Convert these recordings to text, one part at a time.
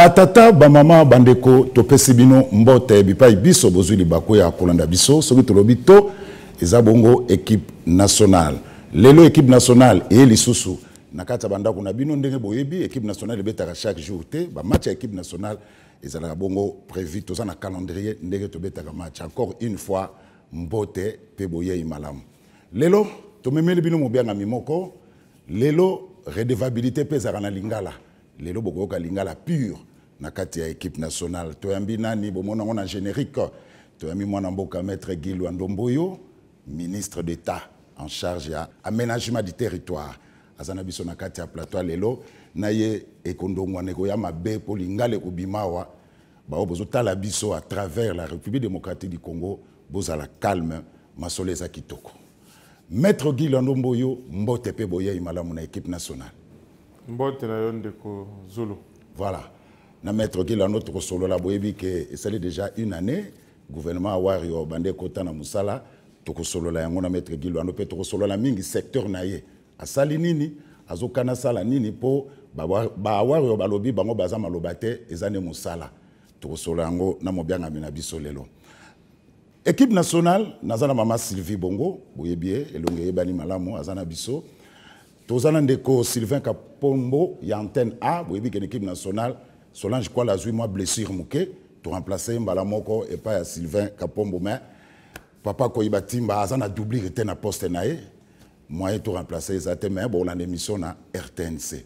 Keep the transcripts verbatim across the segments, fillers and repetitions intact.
Batata, bamama, bandeko, topesi bino mbote bipai biso bozuli bako ya kolanda biso, soki tolobito ezabongo équipe nationale. Lelo équipe nationale et lisusu nakata banda kuna bino ndenge boyebi équipe nationale betaka chaque jour te, ba match à équipe nationale ezalaka bongo prévu to ça na calendrier ndenge to betaka match encore une fois mbote pe boye imalamu. Lelo to memeli bino mobianga mimoko, lelo redevabilité pe ezalaka na lingala. Lelo bokoka lingala pure na kati ya équipe nationale to yambi nani bomona ngona générique to yambi mwana mboka maître Guy Luandomboyo, ministre d'État en charge ya aménagement du territoire azana biso na kati ya plateau lelo na ye ekondongwa neko ya mabe po lingala kobimawa ba bozo tala biso à travers la République démocratique du Congo bozala calme masoleza kitoko. Maître Guy Luandomboyo mbote pe boye imalamu na équipe nationale. Mbote na yonde ko Zulu. Voilà. Na maître qui la notre solo la boyebi que c'est déjà une année gouvernement wario bande kota na musala to solo la yango na maître Guy Luando pe to solo la mingi secteur na ye asali nini azokana sala nini po ba ba wario balobi bango baza malobate ezane musala to solo yango na mobianga mina biso lelo. Équipe nationale nazana mama Sylvie Bongo boyebi elonge yebani malamu azana biso. Tozana ndeko Sylvain Kapombo ya antenne A boyebi que l'équipe nationale Solange quoi la moi blessure mouké to remplacer mbala moko et pas ya Sylvain Kapombo mais papa Koyiba Timba azana doublé était na poste nae moyen to remplacer ezate mais bon la émission na R T N C.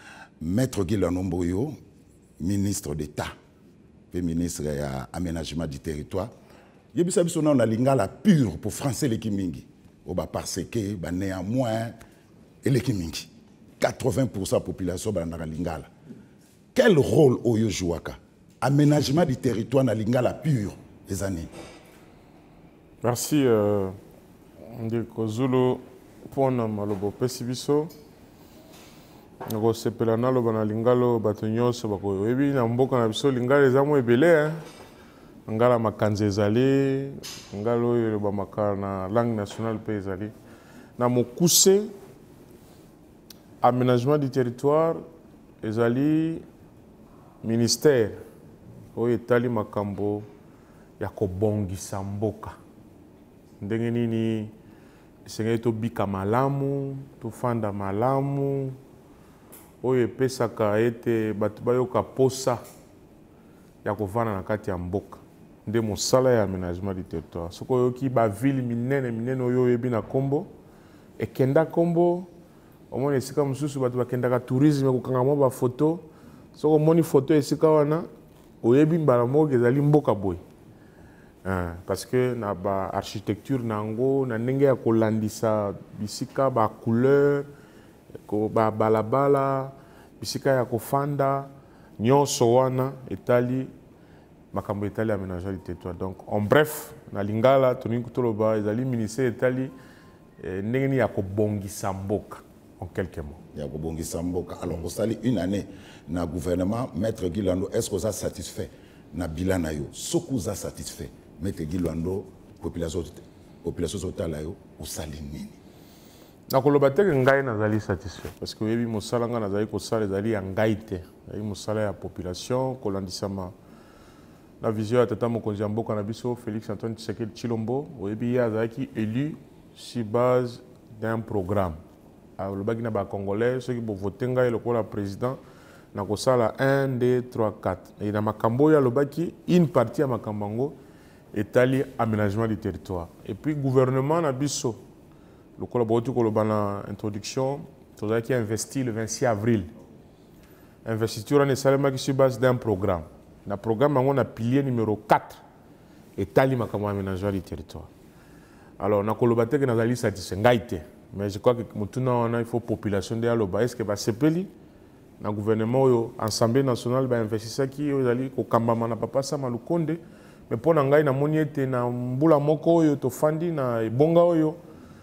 Maître Guy Luandomboyo, ministre d'État et ministre ya aménagement du territoire yebisa biso na lingala pure pour français l'équipe mingi oba parce que ba néanmoins et l'équipe mingi quatre-vingts pour cent de la population dans lingala. Quel rôle oyo jouaka? Aménagement du territoire dans lingala pure les années. Merci euh, Ndeko Zulu pour na malobo pesibiso. Ngo sepela na loba na lingalo bato nyonso bako yebi na mboka na biso lingala ezamo ebele hein. Ngala makanze ezali, ngalo yo ba makala na langue nationale pe ezali. Na mokuse aménagement du territoire, ezali ministère o etali makambo ya kobongisa mboka. Ndenge nini esengeli tobika malamu, tofanda malamu, oyo epesaka ete bato bayoka posa ya kovanda na kati ya mboka. Nde mosala ya aménagement du territoire. Soko yoki ba ville minene minene oyo yebi na kombo, ekenda kombo au esika mususu batu bakendaka tourisme kokanga mo ba photo soko moni photo esika wana oyebi mbala moko ezali mboka boy hein parce que na ba architecture nango na ndenge ya kolandisa bisika ba couleur ko ba balabala bisika ya kofanda nyonso wana etali makambo etali aménagement du territoire. Donc en bref na lingala toni kutoloba ezali ministère etali ndenge ni ya kobongisa mboka. En quelques mots. Alors, vous savez, une année, dans le gouvernement, Maître Guy Luando, est-ce que vous êtes satisfait dans le bilan? Ce que vous êtes satisfait, Maître Guy Luando, population totale, vous salez nini? Donc, le bâtiment est satisfait. Parce que oui, mon salaire est satisfait, engagé. Mon salaire la population, Kolandisama. La vision de Tata Mokonjambo Kanabiso, Félix Antoine Tshisekedi Tshilombo, oui, il est élu sur base d'un programme. Alors, le bagina ba congolais ceux qui vont voter nga le la président na ko sala un deux trois quatre et na makambo ya lobaki une partie ya makambango etali aménagement du territoire et puis gouvernement na biso le collaborateur ko lobana introduction to qui investi le vingt-six avril investiture na salama qui sur base d'un programme na programme on a pilier numéro quatre etali makambo aménagement du territoire. Alors na ko lobate que na zali satisfait ngaite. Mais je crois que maintenant, il faut que la population de Aloba, est-ce que va se payer le gouvernement, l'Assemblée nationale, va investir qui au Kambama na papa sama lukonde, mais pour n'engager na moniete na mbula moko yo to fandi na bonga yo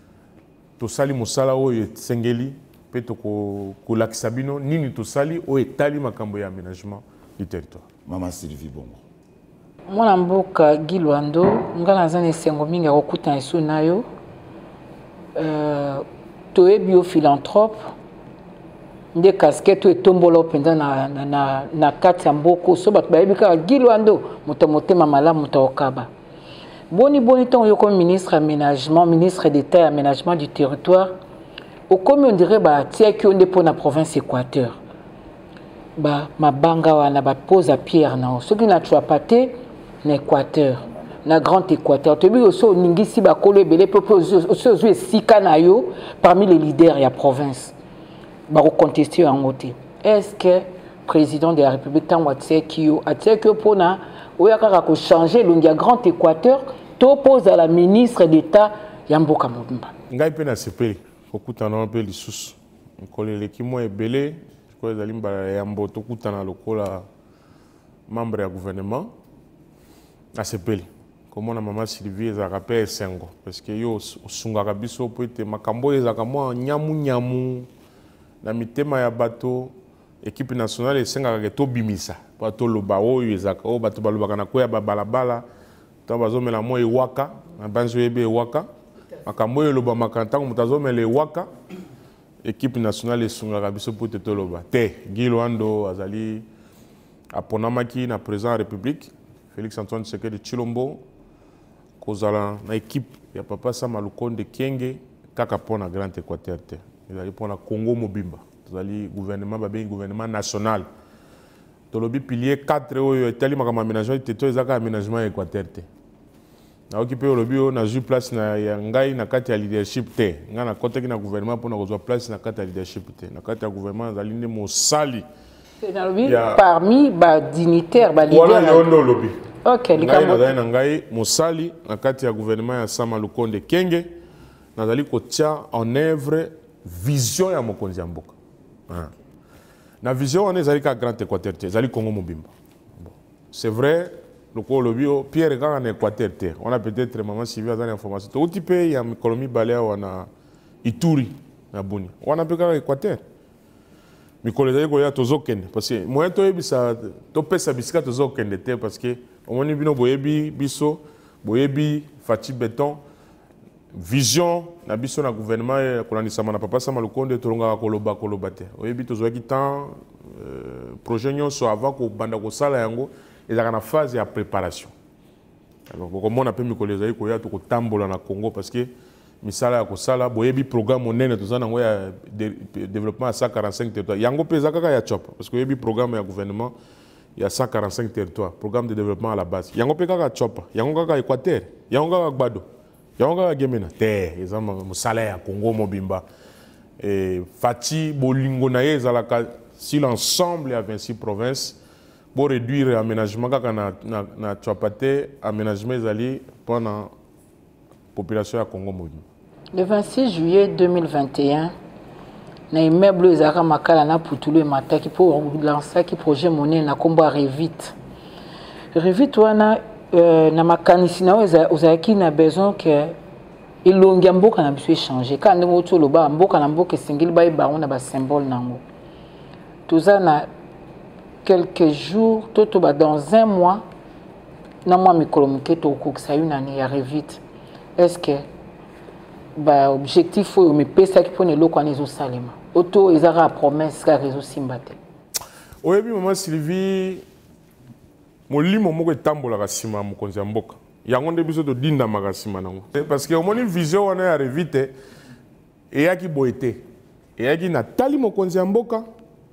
to sali musala yo sengeli pe to ko ko lakisabino nini to sali o etali makambo ya aménagement du territoire. Mama Sylvie Bongo. Mwana mboka Guy Luando, ngala zane sengo mingi okuta esu nayo. Euh, tu es biophilanthrope, nde casquette etombolo penza na na na, na kati ya mboko so bato bayebi kaka Guy Lwando moto motema malamu moto okaba boni boni ton yo comme ministre aménagement ministre d'état et aménagement du territoire au comme on dirait ba tie ki onde pour la province Équateur ba mabanga wana ba pose à pierre na ce qui na tuapate na Équateur na grand Équateur to bi oso ningisi ba kolo ebele pepe oso oso sika na yo parmi les leaders ya province ba contester en côté est-ce que président de la République tant watseki yo atseki pour na oyaka ko changer le grand Équateur to pose à la ministre d'état ya mboka mobimba ngai pe na sepeli kokutana pe lisusu nkoleleki mo ebele ko ezali mbala ya mboto kutana lokola membre ya gouvernement na sepeli komona mama Sylvie ezaka pe esengo parce que yo osungaka biso po ete makambo ezaka mwa nyamu nyamu na mitema ya bato équipe nationale esengaka ke tobimisa po toloba oyo ezaka o bato balobaka na koya babalabala to bazomela mo ewaka na banzo ebe ewaka makambo oyo elobamaka ntango moto azomela ewaka équipe nationale esungaka biso po ete toloba te Guy Lwando azali aponamaki na président de la République Félix Antoine Tshisekedi Tshilombo kozala na équipe ya papa Sama Lukonde Kyenge kaka pona Grand Équateur te ezali pona Congo mobimba ezali gouvernement babengi gouvernement national tolobi pilier quatre oyo etali makambo aménagement te ezaka aménagement Équateur te na occupé olobi o na ju place na ya ngai na kati ya leadership te nga na kotaki na gouvernement pona kozwa place na kati ya leadership te na kati ya gouvernement ezali nde mosali parmi ba dignitaire ba leader wala yondo lobi OK ngai nazali na ngai mosali na kati ya gouvernement ya Sama Lukonde Kyenge nazali kotia en œuvre vision ya mokonzi ya mboka na vision wana ezali ka Grand Équateur te ezali Congo mobimba bon c'est vrai loko lobi o Pierre kaka na Équateur te on a peut-être maman Sylvie azali information to uti pe ya mikolomi balea wana Ituri na Buni wana pe kaka Équateur mikolo ezali koya tozokende parce que moyen toyebisa topesa bisika tozokende te parce que omoni bino boyebi biso boyebi Fati Beton vision na biso na gouvernement kolandisama na papa Sama Lukonde tolongaka koloba koloba te oyebi tozwaki temps projet nyonso avant kobanda kosala yango ezalaka na phase ya préparation alors bokomona pe mikolo ezali koya tokotambola na Congo parce que misala ya kosala boyebi programme monene toza nango ya développement ya cent quarante-cinq territoires yango pe eza kaka ya chopa parce que oyebi programme ya gouvernement ya cent quarante-cinq territoires programme de développement à la base yango pe kaka chopa yango kaka Équateur yango kaka Gbado yango kaka Gemena te eza mosala ya Congo mobimba et Fati bolingo na ye ezalaka si l'ensemble ya vingt-six provinces pour réduire l'aménagement kaka na na na chopa te aménagement ezali pendant population ya Congo mobimba. Le vingt-six juillet deux mille vingt et un, na immeuble ezaka makala na putulu mataki pour lancer qui projet monnaie na kombo Revit. Revit wana euh, na makanisi na ozaki na besoin que ilongi mboka na biso changer quand ndenge to loba mboka na mboka singili ba ba on a ba symbole nango. Toza na quelques jours toto ba dans un mois na moi mikolo muketo ko ça une année ya Revit. Est-ce que bah objectif faut me pesa qui pone loko anezo salema auto ezara promesse ka réseau simbate oyebi maman Sylvie molimo moko etambola ka sima mokonzi ya mboka yango nde biso to dinda makasima nango parce que omoni vision wana ya Revite eyaki boete eyaki na tali mokonzi ya mboka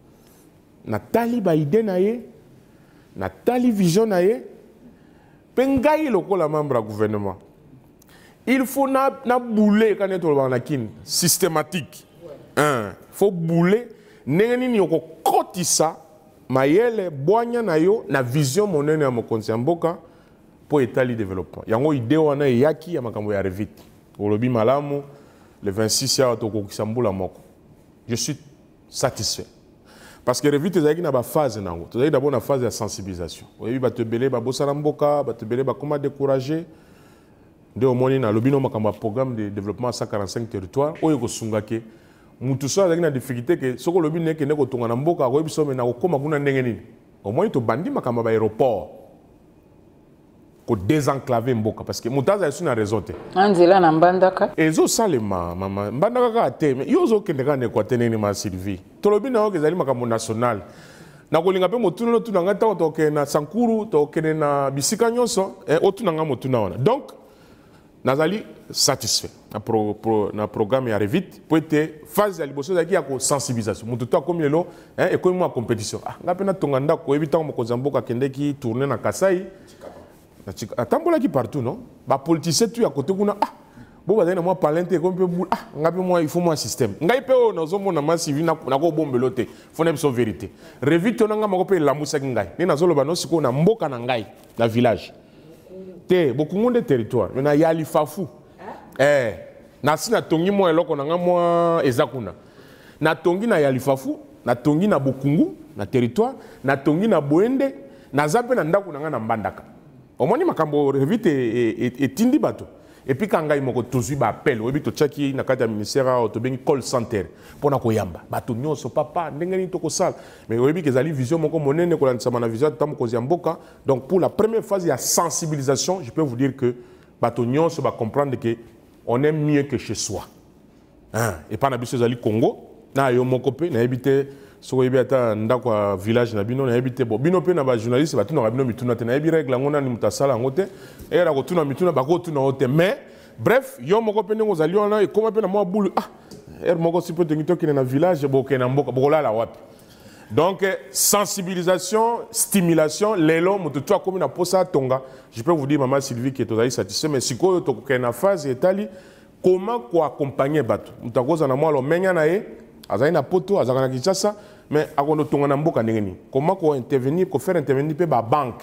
na tali ba idée na ye na tali vision na ye pe ngai lokola membre ya gouvernement il faut na na bouler quand on est na kin systématique. Un, faut bouler nengeni ni oko kotisa mayele boanya na yo na vision monene ya mokonzi ya mboka pour étali développement. Yango idée wana yaki ya makambo ya Revit. Olobi malamu le vingt-six ya to kokisa mbula moko. Je suis satisfait. Parce que Revit ezaki na ba phase nango. Tozaki d'abord na phase de sensibilisation. Oyebi ba tebele ba bosala mboka, ba tebele ba comment décourager. De omoni na lobino makamba programme de développement à cent quarante-cinq territoires oyo ko sungake mutu so azaki na difficulté que soko lobi neke ne ko tonga na mboka ko biso me na ko koma kuna ndenge nini omoni to bandi makamba ba aéroport ko désenclaver mboka parce que mutaza est une raison te anzela na mbandaka ezo salema mama mbandaka ka te mais yozo kende ka ne kwate nini ma Sylvie tolobi na okezali makambo national na kolinga pe motuna no tuna ngata to ke na Sankuru to ke na bisika nyonso e otuna nga motuna wana donc nazali satisfait na pro, pro na programme ya Revit pour être phase ya liboso zaki ya ko sensibilisation mutu to comme lelo hein et comme compétition ah nga pe na tonganda ko ebita mo kozamboka kende ki tourner na Kasai atambola ki partout non ba politicien tu à côté kuna ah bo ba na moi palente comme peu ah nga pe moi il faut moi système ngai pe o nazo mona ma civil na na ko bombelo te faut na biso vérité Revit on nga mako pe la musa ngai ni nazolo ba no siko na mboka na ngai na village te beaucoup de territoire na yali fafu eh na sina tongi mo eloko na nga mo ezakuna na tongi na yali fafu na tongi na bokungu na territoire na tongi na boende na zape na ndako na nga na mbandaka omoni makambo Revit etindi bato et puis quand ngai moko tozui ba appel obi to chaki na kati ya ministère to bengi call center pona koyamba bato nyonso papa ndenge ni to kosala mais obi kezali vision moko monene ko lansama na vision tam ko mboka donc pour la première phase il y a sensibilisation je peux vous dire que bato nyonso ba comprendre que on est mieux que chez soi hein et pas na biso zali Congo na yo moko pe na ebité so yebi ata ndako ya village na bino na ebité bo bino pe na ba journaliste ba tuna bino mituna te na ebi règle ngona ni mutasala ngote era ko tuna mituna ba ko tuna ote mais bref yo moko pe ngo zali ona e koma pe na mo bulu ah er moko si peut ngito ki na village bo ke na mboka bo la la wapi donc sensibilisation stimulation lelo mutu toi comme na posa tonga je peux vous dire maman Sylvie qui est totalement satisfait mais siko to ko na phase etali comment ko accompagner bato mutakoza na mo lo menya na e azali na poto azaka na Kinshasa mais akono tonga na mboka ndengeni comment ko intervenir ko faire intervenir pe ba banque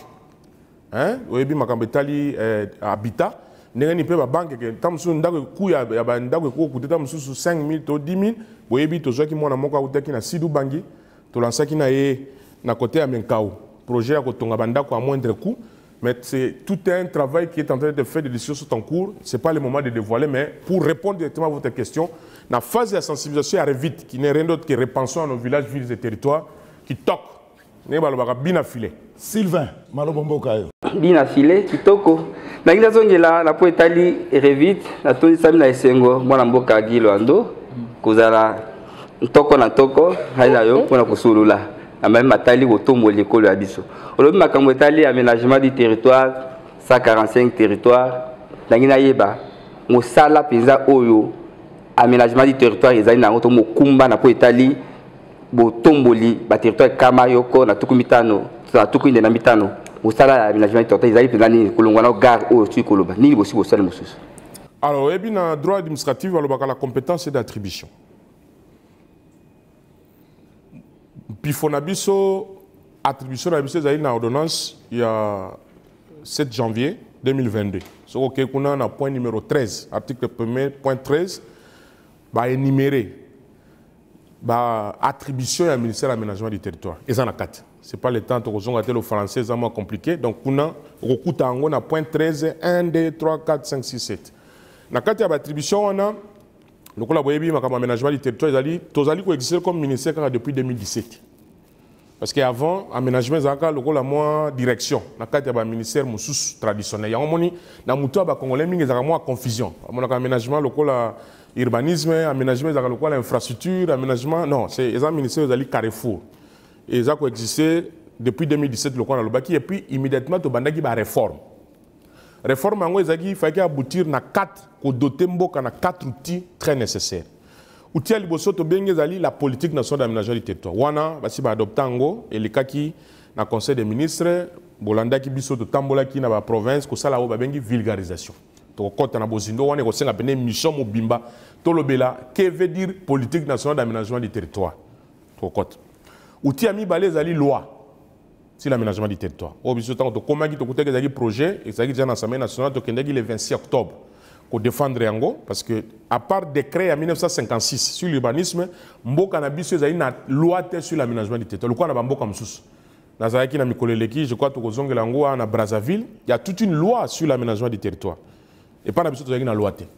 hein oyebi makambo etali eh, habitat ndengeni pe ba banque ke tamsu ndako ku ya ba ndako ko kuteta mususu cinq mille to dix mille oyebi to zoki mona moko utaki na Sidu Bangi to lansaki na ye na côté ya Menkau projet ya ko tonga bandako à moindre coût mais c'est tout un travail qui est en train de faire, des décisions sont en cours. Ce n'est pas le moment de dévoiler, mais pour répondre directement à votre question, la phase de sensibilisation arrive vite, qui n'est rien d'autre que repensons à nos villages, villes et territoires, qui toquent. Nous avons bien affilé. Sylvain, Malobombo Kayo. Bien affilé, qui toque. Dans la zone de la poétalie Revit, la toni Samina Esengo, moi Mboka Giloando, Kozala, Toko na Toko, Haïlayo, pour la Kosulula. Même matali otombo l'école à biso. Aujourd'hui makambo etali aménagement du territoire cent quarante-cinq territoires ndangina yeba mosala penza oyo aménagement du territoire ezali na ngoto mokumba na po etali botomboli ba territoire kama yoko na tukumitano na tukinde na mitano mosala aménagement du territoire ezali penza ni kolongwa na gare oyo tu koloba ni bosi bosala mosusu. Alors ebi na droit administratif alobaka la compétence d'attribution. Pifonabiso, attribution de la ordonnance il y a sept janvier deux mille vingt-deux. Ce qu'on a point numéro treize, article premier, point treize, bah énuméré, bah attribution au ministère de l'aménagement du territoire. Et ça en a quatre. C'est pas le temps de rejoindre le français, c'est moins compliqué. Donc on a recours à un point treize, un, deux, trois, quatre, cinq, six, sept. Dans quatre attribution on a le collaborateur comme aménagement du territoire, ils allaient, tous allaient exister comme ministère depuis deux mille dix-sept. Parce qu'avant, aménagement, il y a la moins direction. Dans le cadre du ministère traditionnel, il y a un peu de Congolais, il y a moins confusion. Aménagement, l'urbanisme, aménagement, l'infrastructure, aménagement, non, c'est un ministère qui est carrefour. Et ça a existé depuis deux mille dix-sept, et puis immédiatement, il y a une réforme. Réforme, il fallait aboutir à quatre, doter à quatre outils très nécessaires. Outil liboso to bengi zali la politique nationale d'aménagement du territoire. Wana basi ba adoptango et le kaki na conseil des ministres bolanda ki biso to tambola ki na ba province ko sala o ba bengi vulgarisation. To kota na bozindo wana ko senga pene mission mobimba to lobela que veut dire politique nationale d'aménagement du territoire. To kota. Outil ami balé zali loi sur l'aménagement du territoire. O biso tango to komaki to koteka zali projet et zali déjà na l'Assemblée nationale to kendaki le vingt-six octobre. Pour défendre Yango, parce que à part décret en mille neuf cent cinquante-six sur l'urbanisme, Mboka na biso ezali na loi sur l'aménagement du territoire. Le quoi na Mboka msusu. Nazaraki na mikoleleki, je crois que Kozonge Lango na Brazzaville, il y a toute une loi sur l'aménagement du territoire. Et pas na biso ezali na loi.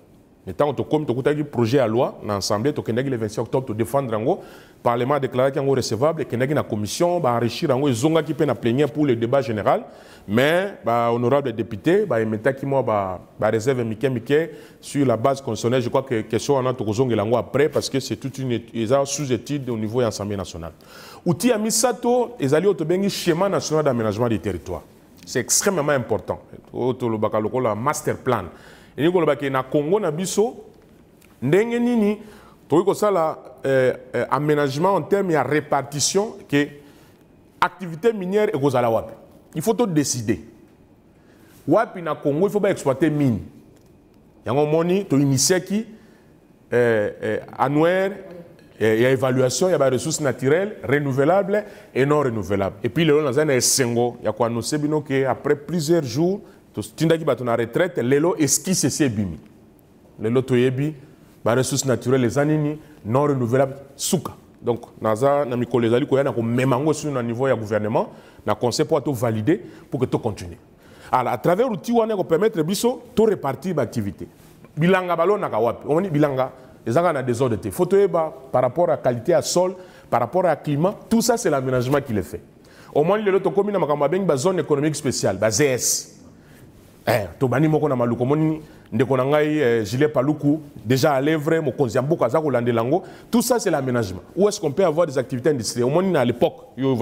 Mais tant que comme tu as un projet à loi, dans l'Assemblée, tu as le vingt-six octobre, tu défendre le Parlement a déclaré qu'il est recevable, qu'il y a une commission, bah enrichir les zonga qui peut plénière pour le débat général. Mais bah honorable député, bah maintenant qui moi bah bah réserve Mickey Mickey sur la base constitutionnelle, je crois que question en a tozonga lango après parce que c'est toute une sous-étude au niveau de l'Assemblée nationale. Outil a mis ça to les alliés autobengi schéma national d'aménagement du territoire. C'est extrêmement important. Auto le bakalo la master plan. Et nous le bakena Congo na biso ndenge nini to ça la aménagement en termes de répartition que activité minière et gozala wapi. Il faut tout décider. Wapi na Congo il faut pas exploiter mine. Yango moni to initier qui annuaire il y a évaluation, il y a des ressources naturelles renouvelables et non renouvelables. Et puis le dans un sengo, il y a quoi nous sebino que après plusieurs jours to tindaki ba na retraite lelo esquisse c'est bimi. Lelo to yebi ba ressources naturelles les anini non renouvelables souka. Donc naza na mikolo ezali ko ya na ko memango sur na niveau ya gouvernement na conseil pour tout valider pour que tout continue. Alors à travers outil wana ko permettre biso tout répartir l'activité. Bilanga balo na kawapi. On dit bilanga les gens ont des ordres. Il faut par rapport à la qualité à sol, par rapport à climat, tout ça c'est l'aménagement qui le fait. Au moins, il y a une zone économique spéciale, la Z S. Tu as dit que gilet paluku, déjà à l'œuvre, tout ça c'est l'aménagement. Où est-ce qu'on peut avoir des activités industrielles? Au moins, à l'époque, il y a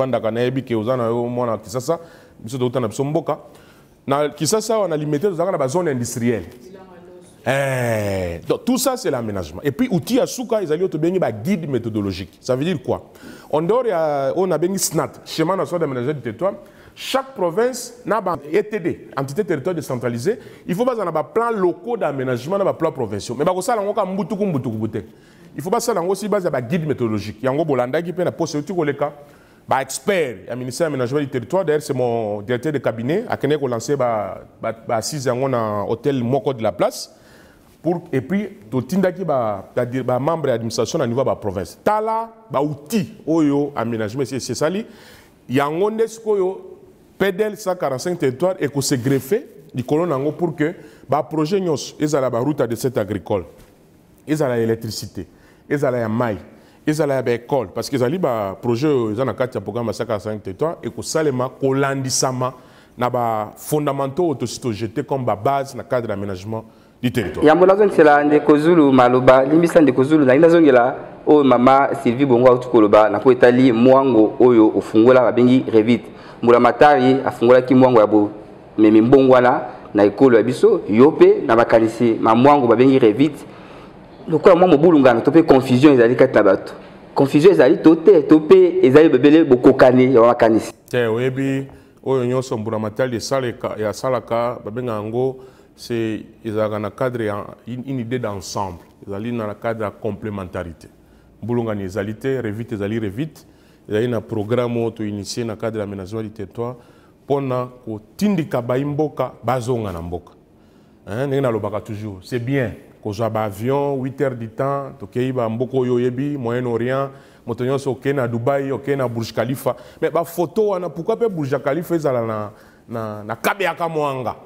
on a limité la zone industrielle. Eh, donc, tout ça, c'est l'aménagement. Et puis, outil à Souka, ils allaient bien un guide méthodologique. Ça veut dire quoi? En dehors, on a bien un S N A T, schéma national d'aménagement du territoire. Chaque province n'a pas E T D, entité territoriale décentralisée. Il faut pas avoir un plan locaux d'aménagement, un plan provincial. Mais ça, il faut pas ça, aussi base un guide méthodologique. Il y a un Bolanda qui peut la possibilité de bah expert, le ministère de l'aménagement du territoire, d'ailleurs c'est mon directeur de cabinet, à Kenya qui a lancé bah bah six ans dans hôtel Moko de la place. Pour, et puis, tout le qui est membre de l'administration à niveau de la province. Tala, ba outil, oyo, aménagement, c'est ça. Il y a un P D L cent quarante-cinq territoires et qu'on s'est greffé du colon pour que le projet nous ait la route de cette agricole, ils ont l'électricité, ils ont la maille, ils ont l'école. Parce qu'ils ont le projet, ils ont un programme cent quarante-cinq territoires et qu'on salema, qu'on landissama, na ba fondamentaux autosito jeté comme base dans le cadre d'aménagement. Il y a un peu de Kozulu, Maloba, l'immissan de Kozulu, il y a là, oh maman Sylvie Bongo, Koloba, na poetali, Mwango, Oyo, au Fungola, Bengi, Revit, Moulamatari, à Fungola qui Mwango, Abo, mais Mbongwana, na école Abisso, Yope, na Bakanisi, ma Mwango, Bengi, Revit. Donc, moi, mon boulunga, na topé confusion, ils allaient quatre nabato. Confusion, ils allaient topé, topé, ils allaient bébé, beaucoup cané, y a Bakanisi. Tiens, oui, Oyo, Nyon, son Moulamatari, et à Salaka, Babengango. C'est ils ont un cadre, une idée d'ensemble. Ils ont dans le cadre de complémentarité. Boulonga ni zalité, revite, ils allaient revite. Ils ont un programme auto initié dans le cadre de l'aménagement du territoire pour que tindika baimboka bazonga na mboka. Hein, n'enga lobaka toujours. C'est bien qu'on soit en avion huit heures du temps, tokeyi ba mboko yoyebi, Moyen-Orient, motonyo so na Dubaï, ok na Burj Khalifa. Mais ba photo wana pourquoi pas Burj Khalifa ezala na na na kabeaka mwanga.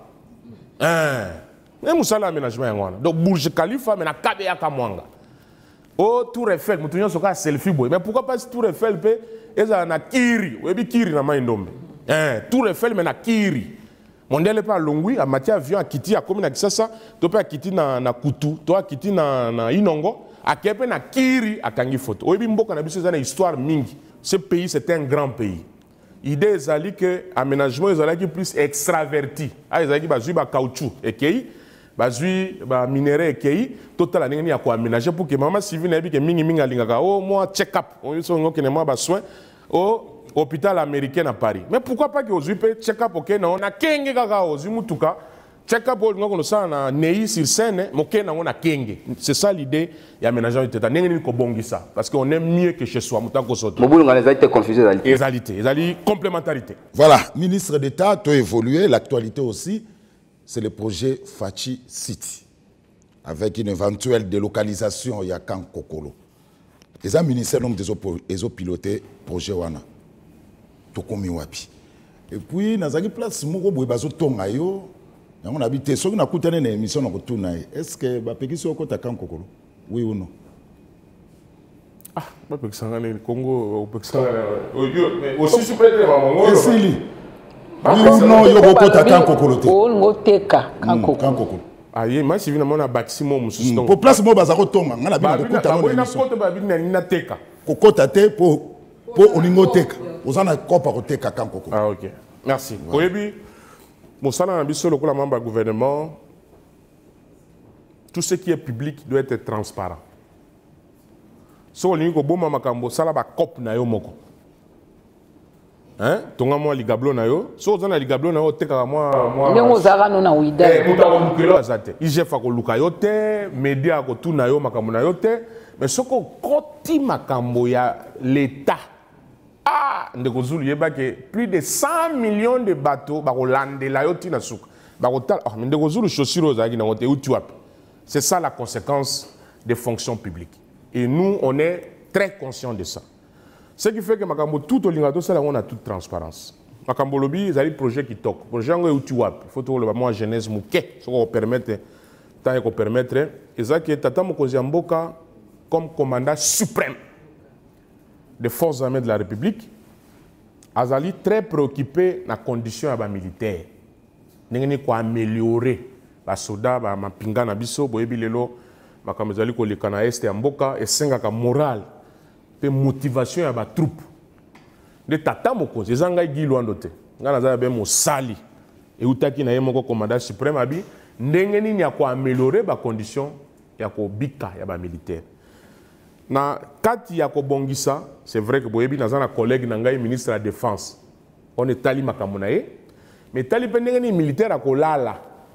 Même ça l'aménagement yango. Donc Burj Khalifa mais na kabeya kamwanga. Oh Tour Eiffel, mutu nyonso ka selfie boy. Mais pourquoi pas Tour Eiffel pe eza na kiri, webi kiri na mai ndombe. Hein, Tour Eiffel mais na kiri. Mondele pa longwi a matière avion a kiti a komi na Kisasa, to pa kiti na na Kutu, to a kiti na na Inongo, a kepe na kiri a kangi photo. Webi mboka na biso eza na histoire mingi. Ce pays c'est un grand pays. L'idée est que l'aménagement est plus extraverti. Ah, ils ont dit que le caoutchouc est kéi, le minerai est kéi, total l'année à quoi aménager pour que maman Sylvie n'ait que mingi mingi alinga. Oh, moi check-up, on dit que nous avons besoin au hôpital américain à Paris. Mais pourquoi pas que vous ayez check-up ok non, on a kenge kaka aux mutuka. Check-up on a ça na nei sur scène, mais ok on a kenge. C'est ça l'idée et aménagement du terrain. N'engeni ko bongi ça parce qu'on aime mieux que chez soi. Mutango soto. Mobulu ngale za été confusé dans égalité, égalité, complémentarité. Voilà, ministre d'État, tu as évolué, l'actualité aussi, c'est le projet Fachi City avec une éventuelle délocalisation ya Kan Kokolo. Les ministères ont des piloté projet wana. Tokomi wapi. Et puis nazaki place moko boye bazo tonga yo On habite ceux qui n'ont pas une émission dans tout naï. Est-ce que bah péki sur côté quand kokolo? Oui ou non? Ah, bah péki sanga le Congo, péki sanga aussi super de maman. Est-ce li? Oui ou non yo côté quand kokolo te? Oh ngoteka quand kokolo. Ah yé, moi si finalement on a bâtiment mususu. Pour place mo bazako tonga, ngana bina kokota na émission. Côté ba bina na teka. Kokota te pour pour oningoteka. Ozana kopa koteka quand kokolo. Ah OK. Merci. Oyebi Moussala Nabiso, le membre du gouvernement, tout ce qui est public doit être transparent. Si on dit que bon makambo sala ba cop na yo moko. Hein? Tonga mo ligablo na yo. So ozana ligablo na yo teka moi moi. Ndemo zara no na wida. Eh muta ko mukelo azate. Ije fa ko luka yo te, media ko tu na yo makambo na yo te, mais soko koti makambo ya l'état. Ah, que plus de cent millions de bateaux c'est ça la conséquence des fonctions publiques. Et nous, on est très conscients de ça. Ce qui fait que tout au lingato, on a toute transparence. Makambo lobby, il y a des projets qui toquent. Projet en YouTube, il faut que moi jeunesse mouké, ce qu'on permettre, tant qu'on permettre, et ça que Tata Mokozi Mboka comme commandant suprême des forces armées de la République, Azali très préoccupé de la condition militaire. Nous avons amélioré les soldats, les pinga na biso, boyebi lelo, makamazali ko lekana este ya mboka, et sengaka morale, et motivation ya ba troupe. De tata moko, c'est zanga gilwa ndote. Ngana za be mo sali. Et utaki na yemoko commandant suprême abi, ndenge nini ya ko améliorer ba condition ya ko bika ya ba militaire. Na kati ya kobongisa, c'est vrai que boyebi nazana collègue nangai ministre de la défense. On est tali makamunaye, mais tali pendengeni militaire a kolala.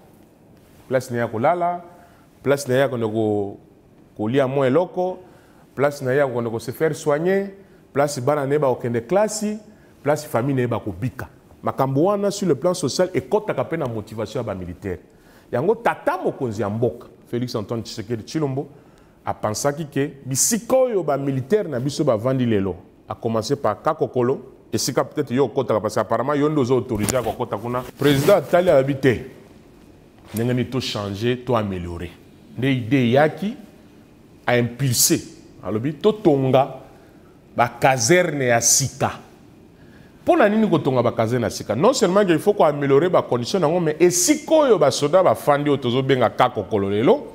Place na ya kolala, place na ya ko kolia mo eloko, place na ya ko se faire soigner, place bana neba okende classe, place famille neba ko bika. Makambo wana sur le plan social et kota ka pena motivation ba militaire. Yango tata mokonzi ya mboka, Félix Antoine Tshisekedi Tshilombo a pensé que bisiko yo ba militaire na biso ba vandi lelo a commencé par Kakokolo et si peut-être yo kota parce apparemment yo ndozo autorisé à kota kuna président Tali a habité n'engani to changer to améliorer des idées yaki a impulsé alors bi to tonga ba caserne ya sika pour na nini ko tonga ba caserne ya sika non seulement il faut ko améliorer ba condition nango mais et siko yo ba soda ba fandi otozo benga Kakokolo lelo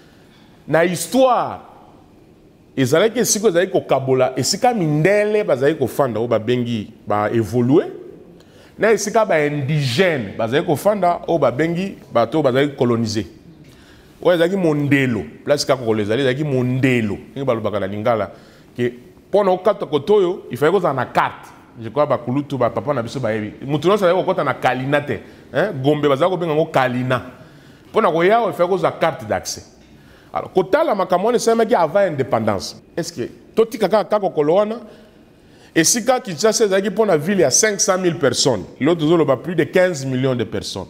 na histoire ezalaki que siko ezali ko kabola esika mindele bazali ko fanda o ba bengi ba évoluer na esika ba indigène bazali ko fanda o ba bengi bato bazali coloniser o ezali mondelo place ka ko lezali ezali mondelo ngi balobaka na lingala que pona okata kotoyo il fallait ko za na carte je crois ba kulutu ba papa na biso ba yebi mutu no sala ko kota na kalina te hein gombe bazali ko benga ngo kalina pona ko yawo il fallait ko za carte d'accès. Alors, quand la makamone c'est même avant l'indépendance. Est-ce que tout tika kaka kokoloana et si quand Kinshasa c'est pour la ville il y a cinq cent mille personnes, l'autre zone a plus de quinze millions de personnes.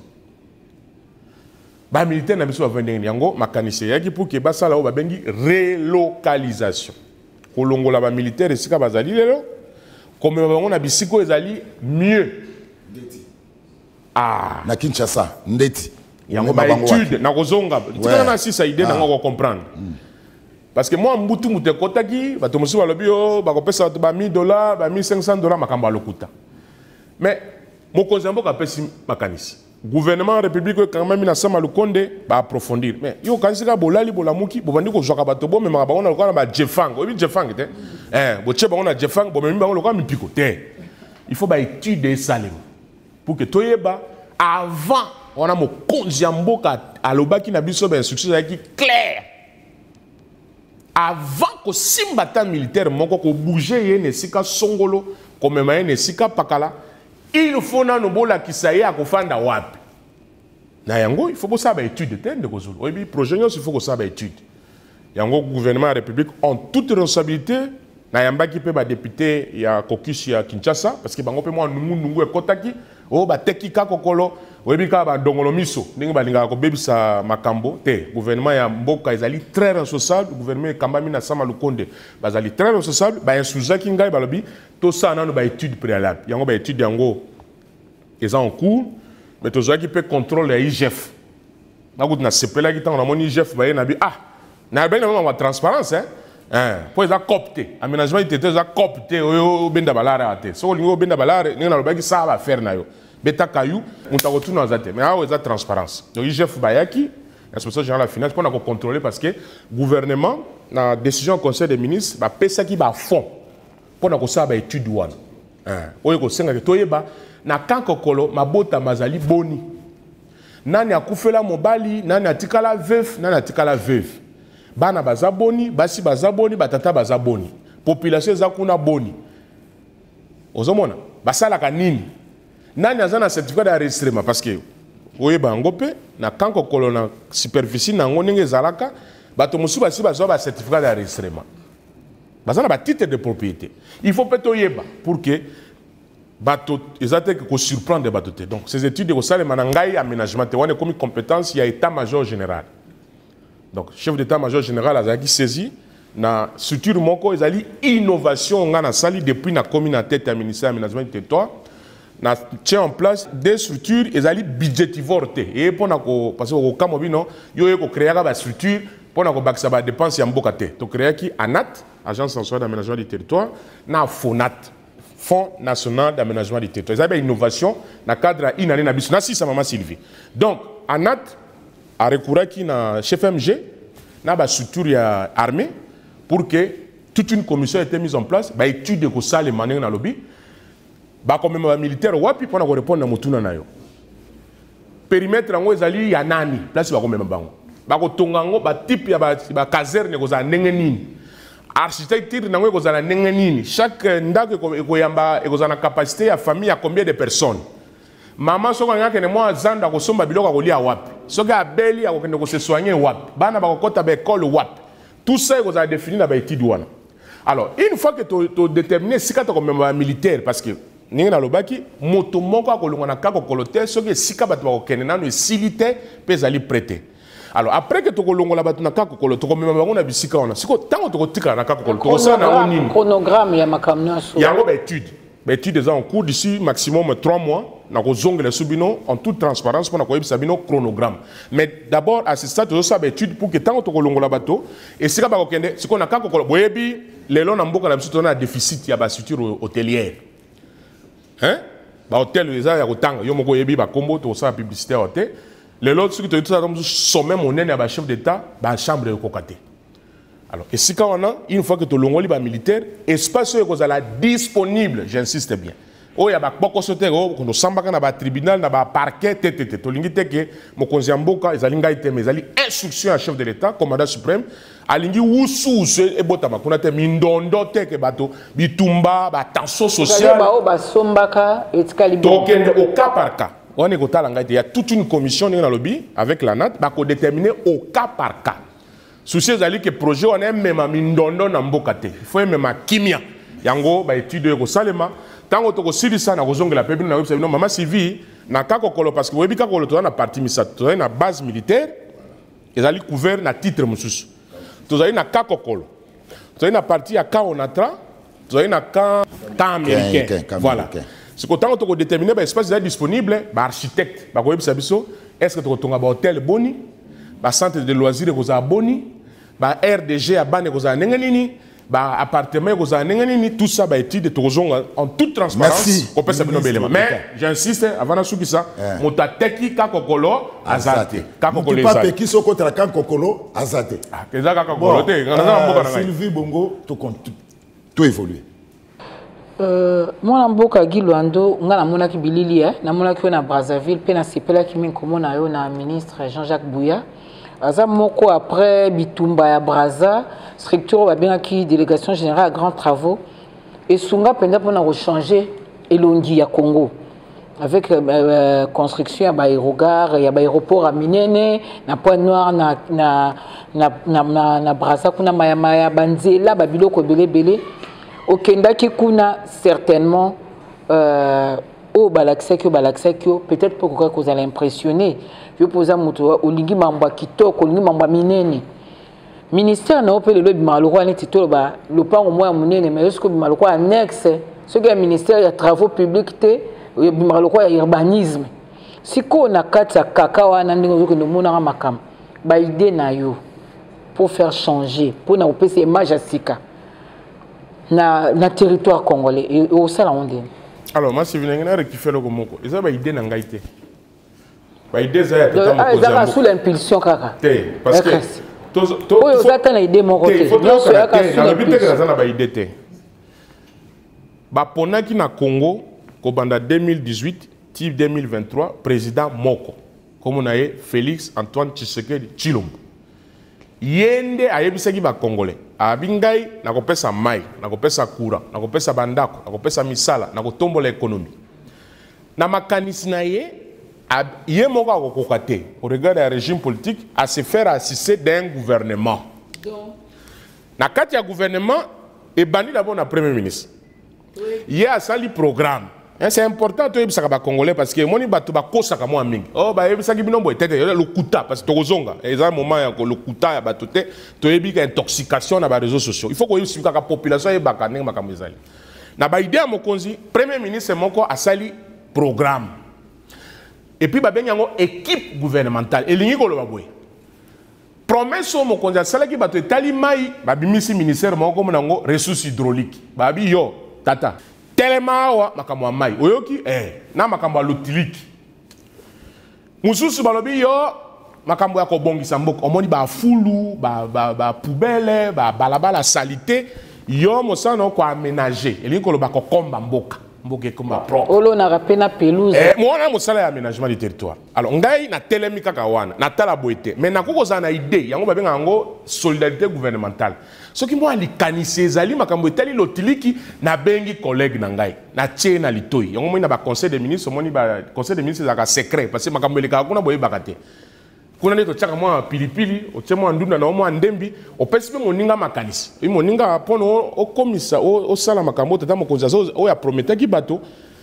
Ba militaire na biso ba venir yango makanise yaki pour que ba sala o ba bengi relocalisation. Kolongola ba militaire esika bazali lelo comme on a bisiko ezali mieux. Ah, na Kinshasa ndeti. Yango ba étude na kozonga tika na si ça idée na ngo comprendre parce que moi mbutu mute kotaki bato mosu balobi o ba kopesa ba mille dollars ba mille cinq cents dollars makamba lokuta mais mokonzi mboka pesi makanisi gouvernement république quand même na sama lukonde ba approfondir mais yo kansika bolali bolamuki bobandi ko joka bato bo memaka ba ona ko ba jefang obi jefang te eh bo cheba ona jefang bo memba ko ko mipiko te il faut ba étude salem pour que toyeba avant on a mon konziamboka à l'obaki na biso ben succès qui clair avant que simbata militaire moko ko bouger yene sika songolo comme mayene sika pakala il faut na nobola kisaye akofanda wapi na yango il faut que ça ba étude tende ko zulu obi projet il faut que ça ba étude yango gouvernement de la République ont toute responsabilité na yambaki pe ba député ya caucus ya Kinshasa parce que bango pe moi nungu nungu ekotaki o ba teki Kakokolo oyebi ka ba ndongolo miso ndenge balingaka ko bebisa makambo te gouvernement ya mboka ezali très responsable gouvernement kambami na sama lukonde bazali très responsable ba insuzaki ngai balobi to ça nanu ba étude préalable yango ba étude yango eza en cours mais tu as qui peut contrôler I G F. Na gut na sepela qui tant na mon I G F ba na bi ah na ben na transparence hein. Hein, pour les copter. Aménagement il était za copter o benda balare ate. So lingo benda balare ni na lo ba ki ça va faire na yo. Beta kayou on ta retourne dans ate. Mais ah za transparence. Donc I G F ba yaki l'inspection générale de la finance pour na contrôler parce que gouvernement na décision conseil des ministres ba pesa ki ba fond pour na ko ça ba étude wana. Hein, oyo ko senga ke toyeba na kankokolo mabota mazali boni. Nani akufela mobali, nani atikala veuf, nani atikala veuve. Bana baza boni, basi baza boni, batata baza boni. Population za kuna boni. Ozomona, basala ka nini? Nani azana certificat d'enregistrement parce que oyeba ngope na kankokolo na superficie na ngoninge zalaka, bato musu basi bazo ba certificat d'enregistrement. Bazana ba titre de propriété. Il faut peut-être oyeba pour que bateau, ils ont que surprendre des bateaux. Donc, ces études de Rossal et Manangaï, aménagement, on est comme compétence, il y a état-major général. Donc, chef d'état-major général a saisi, na structure moko, ils ont innovation, on a sali depuis la communauté de ministère de l'aménagement du territoire, na tient en place des structures, ils ont budgétivore. Et pour nous, parce que au Camobino, il y a créé une structure pour nous que ça dépense en bokate. Donc, créé qui ANAT, Agence nationale d'aménagement du territoire, na FONAT. Fonds national d'aménagement du territoire. Ils ont une innovation dans le cadre d'une année na biso. Na si sa maman Sylvie. Donc, ANAT a recouru à na chef M G, na ba structure armée pour que toute une commission ait été mise en place, ba étude de ça les manières dans lobby, ba comme même militaire wapi pour répondre à motuna na yo. Périmètre ngo ezali ya nani, place ba comme même bango. Ba ko tongango ba type ya ba caserne ko za ndenge nini. Architecture nango ekozala ndenge nini, chaque ndako ekoyamba ekozala capacité ya famille ya combien de personnes. Maman soko ngaka ne moi zanda ko somba biloko ko lia wapi. Soko abeli ya ko se soigner wapi. Bana ba ko kota ba école wapi. Tout ça ekozala défini na ba étude wana. Alors, une fois que tu déterminer sika to comme militaire parce que ninga na lobaki moto moko ko longa na kako kolote soko sika bato ba ko kenena no silité pezali prêter. Alors après que tu as la battu na kakokolo, tu as même na bisika ona. Siko tango tu tika na kakokolo, tu ça na nini? Chronogramme ya makamna so. Ya ngo étude. Étude déjà en cours d'ici maximum trois mois, na ko zongle subino en toute transparence pour na ko yebisa bino chronogramme. Mais d'abord à ce stade tu ça étude pour que tango tu la bateau et sika ba ko kende, siko na kakokolo boyebi lelo na mboka na biso to na déficit ya ba structure hôtelière. Hein? Ba hôtel les ya ko tanga yo moko yebi ba kombo to ça publicité hôtel. Les autres, ceux qui ont comme sommet monnaie à chef d'État, dans la chambre de Kokate. Alors, et si quand on a, une fois que tu as un militaire, espace est disponible, j'insiste bien. Oh, il y a beaucoup de choses, quand on s'en va dans le tribunal, dans le parquet, tu as que mon conseiller Mboka, ils ont instruction à chef de l'État, commandant suprême, alingi wusu et botama kuna te mindondo te ke bato bitumba ba tension sociale ba o ba sombaka etikali donc au cas par cas. On est il y a toute une commission dans le lobby avec la N A T pour déterminer au cas par cas. Souci est que le projet on est même à Mindondo na mbokate. Il faut même à Kimia. Yango ba étude ko salema tango to ko silisa na kozonga la pepe na website no mama Sylvie na kakokolo parce que webi kakokolo to na partie misat to na base militaire ezali couvert na titre mususu. To zali na kakokolo. To na partie ya ka onatra, to na ka ka américain. Voilà. C'est que tant que tu déterminer l'espace disponible, l'architecte, est-ce que tu as un hôtel boni, un centre de loisirs est boni, un R D G à ban est un appartement est tout ça est étude en toute transparence. Mais j'insiste, avant de faire ça, je suis kakokolo azate. Tu ne pas qui sont contre kakokolo azate. Sylvie Bongo, tout évolue. Euh, moi mboka Giloando nga namonaki bilili eh namonaki na Brazzaville pe na sepelaki min komona yo na ministre Jean-Jacques Bouya aza moko après bitumba ya Brazza structure ba bengaki délégation générale à grands travaux et sunga penda pona rechanger elongi ya Congo avec euh, construction ya ba aérogare ya ba aéroport à Minene na Point Noir na na na na, na, na Brazza kuna maya maya banzela ba biloko belé belé. Au Kendaki kuna certainement euh, au Balaksek, au Balaksek, peut-être pourquoi vous allez impressionner. Je pose à Moutoua, au Lingi Mamba Kitok, au Lingi Mamba Minene. Ministère n'a pas le lobby malheureux, le pas au moins Minene, mais est-ce que malheureux annexe, ce qui est ministère, il y a travaux publics, il y a malheureux, il y a urbanisme. siko na kati ya kaka wana ndenge ozokende omonaka makambo baide na yo pour faire changer pour na kopesa image ya sika na, na territoire congolais osala ngo ndeni. Alors moi si vinenge na rectifier loko moko eza baide na ngai te baide eza ya tata mokonzi ezaka sous l'impulsion kaka te parce que oyo ozata na ide moko te nyonso yaka sous l'impulsion na baide te baponaki na Congo kobanda deux mille dix-huit ti deux mille vingt-trois président moko comme na ye Félix Antoine Tshisekedi Tshilombo yende ayebisaki ba congolais abingai na kopesa mai na kopesa courant na kopesa bandako na kopesa misala na kotombola économie na makanisi na ye ye moko akokoka te au regard du régime politique à se faire assister d'un gouvernement na kati ya gouvernement ebandi d'abord na premier ministre ye asali programme. C'est important de savoir les Congolais parce que moni batu ba kosaka mo mingi. Oh ba yebisaki binombo tete le kuta parce que tozonga. Et ça moment ya ko le kuta ya batu te to yebi ka intoxication na ba réseaux sociaux. Il faut que yebisi ka population yebaka ndenge makambo ezali. Na ba idée mokonzi premier ministre moko asali programme. Et puis ba benyango équipe gouvernementale elingi ko lo baboy. Promesse au mokonzi asalaki batu etali mai ba bimisi ministère moko monango ressources hydrauliques. Ba bi yo tata tellement wa makambo ya mai oyoki eh na makambo ya lotiliki mususu balobi yo makambo ya kobongisa mboka omoni ba fulu ba ba ba poubelle ba balabala salité yo mosana ko aménager elingi ko ba ko komba mboka mboka komba propre olo na rapena pelouse eh mona mosala ya aménagement du territoire. Alors ngai na telemi kaka wana na tala boete mais na koko za na idée yango ba benga ngo solidarité gouvernementale. Ce qui moi likanisi ezali makambo etali lotiliki na bengi collègue na ngai na tie na litoi yango moi na ba conseil des ministres moni ba conseil des ministres za secret parce que makambo eleka kuna boye bakate kuna neto tchaka moi pilipili o tie moi ndunda na moi ndembi o pesi pe moninga makanisi e moninga pono o komisa o sala makambo tata mokonza o ya promettre ki bato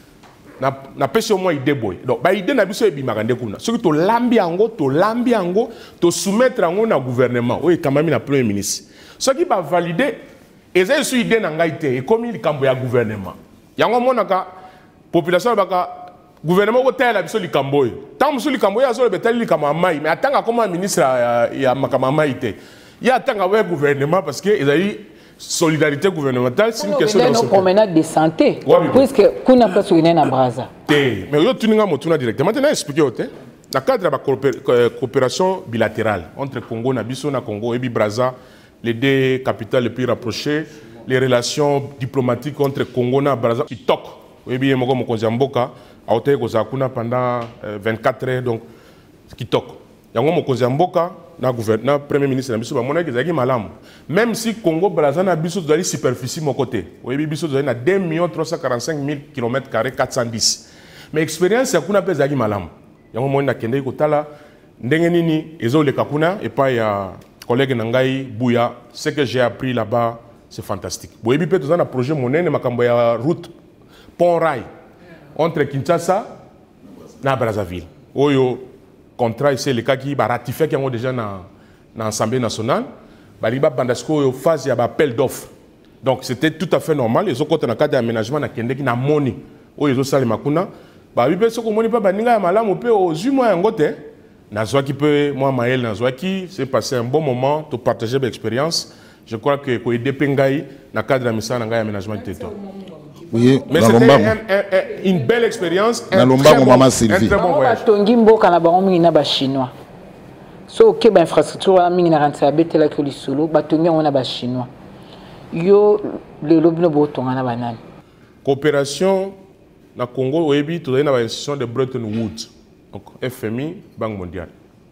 na na pesi au moins idée boy donc ba idée na biso e bimakande kuna ce que to lambi yango to lambi yango to soumettre yango na gouvernement o e kamami na premier ministre. Ce qui va valider, et c'est une idée d'angaïté, et comme il y a un gouvernement. Il y a un population, le gouvernement qui est là, il y a un Camboy. Tant que le Camboy, il y a un Camboy, mais attends comment le ministre il y a un Camboy. Il y a un gouvernement parce qu'il y a une solidarité gouvernementale. C'est une question de promenade de santé. Puisque qu'on a pas souligné dans Braza. Mais il y a un directement. Maintenant, expliquez au Dans le cadre de la coopération bilatérale entre Congo, Nabiso, Congo et Braza, les deux capitales les plus rapprochées, les relations diplomatiques entre Congo et Brazzaville qui toquent. Oui, bien, moi, mon cousin Mboka a été pendant vingt-quatre heures, donc qui toquent. Yango mon cousin Mboka, na gouverneur, premier ministre, na biso ba mona ki malam. Même si Congo Brazzaville na biso doit superficie mon côté. Oui, biso doit na deux millions trois cent quarante-cinq mille kilomètres carrés quatre cent dix. Mais expérience ya kuna pe zaki malam. Yango mona kende ko tala ndenge nini ezo le kakuna et pas ya collègue Nangai Bouya, ce que j'ai appris là-bas, c'est fantastique. Vous avez vu un projet monnaie, ma route pont-rail entre Kinshasa et Brazzaville. Oyo contrat c'est le cas qui va ratifier qui ont déjà dans l'Assemblée nationale. Baliba Bandasco phase il y a appel d'offres. Donc c'était tout à fait normal. Ils ont côté dans cadre d'aménagement na kende qui na moni. Oyo ils ont sali makuna. Ba bi pe soko moni pa baninga ya malamu pe o zuma ya ngote. Nazwaki peut moi Maël Nazwaki c'est passé un bon moment pour partager l'expérience. Je crois que pour aider Pengai dans le cadre de la mission aménagement du territoire. Oui, mais c'était un, un, un, une belle expérience. Un, un très bon, maman Sylvie. Un très bon voyage. Tongi mboka na bango mingi na ba chinois. So ke ba infrastructure wana mingi na rentsa betela ko lisolo ba tongi ona ba chinois. Yo le lobino bo tonga na banani. Coopération na Congo oyebi to na ba institution de Bretton Woods. Donc F M I, Banque mondiale.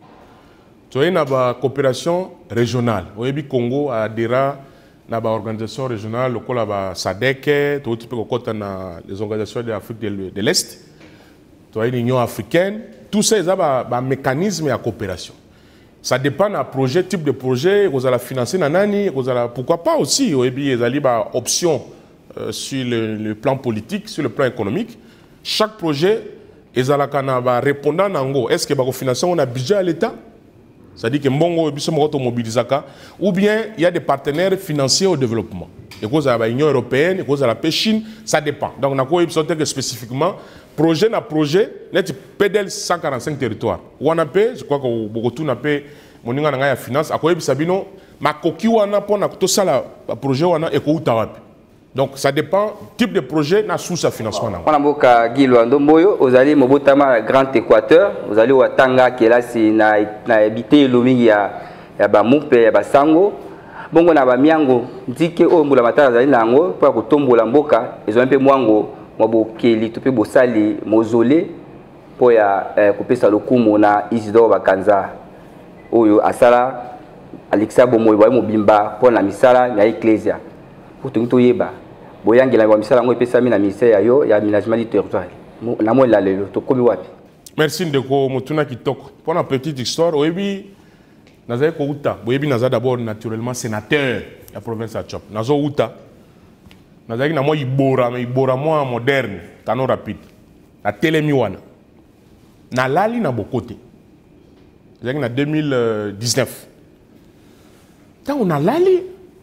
Tu as une coopération régionale. Au Congo a adhéré à l'organisation régionale, le S A D C, tu as les organisations de l'Afrique de l'Est, tu as l'Union africaine. Tout ça, c'est un mécanisme de coopération. Ça dépend d'un projet, type de projet, vous allez financer nanani, vous allez pourquoi pas aussi, au Ebi, il y a des options sur le, le plan politique, sur le plan économique. Chaque projet, ils allez répondre à Nango. Est-ce que vous financez un budget à l'État? C'est-à-dire que Mbongo ou bien il y a des partenaires financiers au développement. et cause à l'Union européenne, et cause à la Chine, ça dépend. Donc, on a quoi que spécifiquement, projet na projet, net P D L cent quarante-cinq territoires. Ou on a payé, je crois que beaucoup tout n'a payé, mon niveau n'a finance, à quoi il sabino, ma coquille ou on a pour tout ça la projet ou on a et quoi tawapi. Donc, ça dépend type de projet na sous sa financement. On a beaucoup Guy Luando Mboyo, vous allez mobotama Grand Équateur, vous allez au Tanga qui est là, c'est na na habité Lomi ya ya ba Moupe ya ba Sango. Bongo na ba miango ndike o mbula matala zali nango pour ko tombola mboka ils ont un peu mwango mabokeli to pe bosali mozole po ya eh, kopesa lokumu na Isidore Bakanza oyo asala Alexa Bomoyo ba mobimba po na misala ya ecclesia pour tout yeba boyangela ba misala ngo epesa mi na ministère yo ya aménagement du territoire na mo la lelo to komi wapi. Merci ndeko motuna kitoko. Pour la petite histoire oyebi Nazaye Kouta, Boyebi Naza d'abord naturellement sénateur de la province de Tchop. Nazo Outa, Nazaye na moi Ibora, mais Ibora moi moderne, tano rapide. La télémiwana. Na lali na bokote. Nazaye na deux mille dix-neuf. Tant on a lali.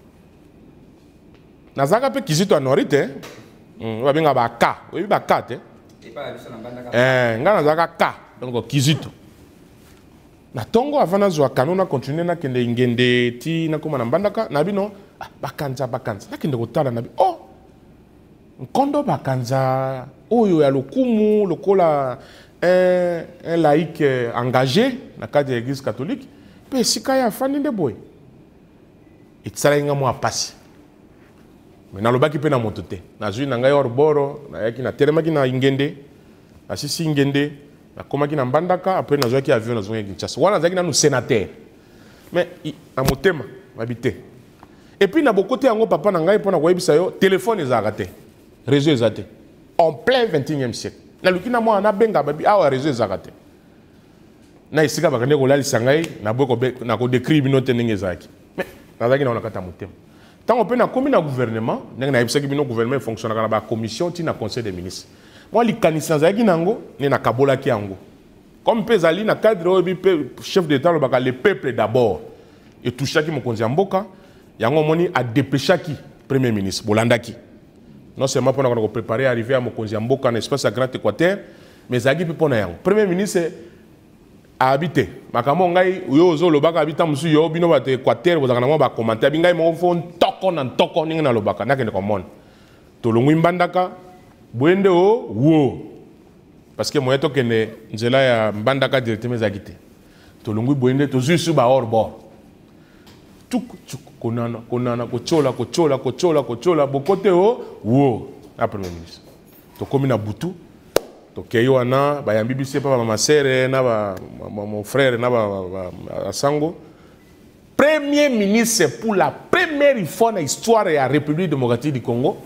Nazaye pe kizito anorite. On va bien ba ka. Oui ba ka te. Eh, nga Nazaye ka. Donc kizito. Na tongo avana zwa kanona continue na kende ingende ti na koma na mbandaka na bino ah, bakanza bakanza na kende kotala na bi oh nkondo bakanza oyo ya lokumu lokola un un laïc engagé na cadre de l'église catholique pe sika ya fani nde boy itsala nga mo apasi mais na lobaki pe na motote na zui na ngai orboro na yaki na telemaki na ingende asisi ingende na komaki na mbandaka après na zoaki avion na zonga Kinshasa wana zaki na nous sénateur mais à motema habité et puis na bokote yango papa na ngai pona koyebisa yo téléphone ezaka te réseau ezate en plein vingt et unième siècle na lukina mo na benga babi awa réseau ezaka te na isika bakande ko lalisa ngai na boko na ko décrire bino te ndenge ezaki mais na zaki na ona kata motema tant pe na komi na gouvernement ndenge na yebisa ki bino gouvernement fonctionne na ba commission ti na conseil des ministres. Moi, les canisiens zaki nango, ne na kabola ki ango. Comme pezali na cadre obi chef d'État le baka le peuple d'abord. Et tout chaki mokonzi mboka, yango moni a dépêché ki premier ministre Bolandaki. Non seulement pour nous préparer à arriver à mokonzi mboka en espace à Grand Équateur, mais zaki pe pona yango. Premier ministre a habité. Makamo ngai yo zo lo baka habita musu yo bino ba Équateur bozaka na mo ba commenter bingai mo fon toko na toko ninga na lo baka na kende komona. To longu mbandaka Bwende o wo parce que moi to kene nzela ya mbandaka directement zakite to lungu bwende to zusu ba orbo tuk tuk konana konana ko chola ko chola ko chola ko chola bokote o wo na premier ministre to komi na butu to keyo ana ba yambibi se pa mama sere na ba mon frère na ba sango premier ministre pour la première fois dans l'histoire de la République démocratique du Congo.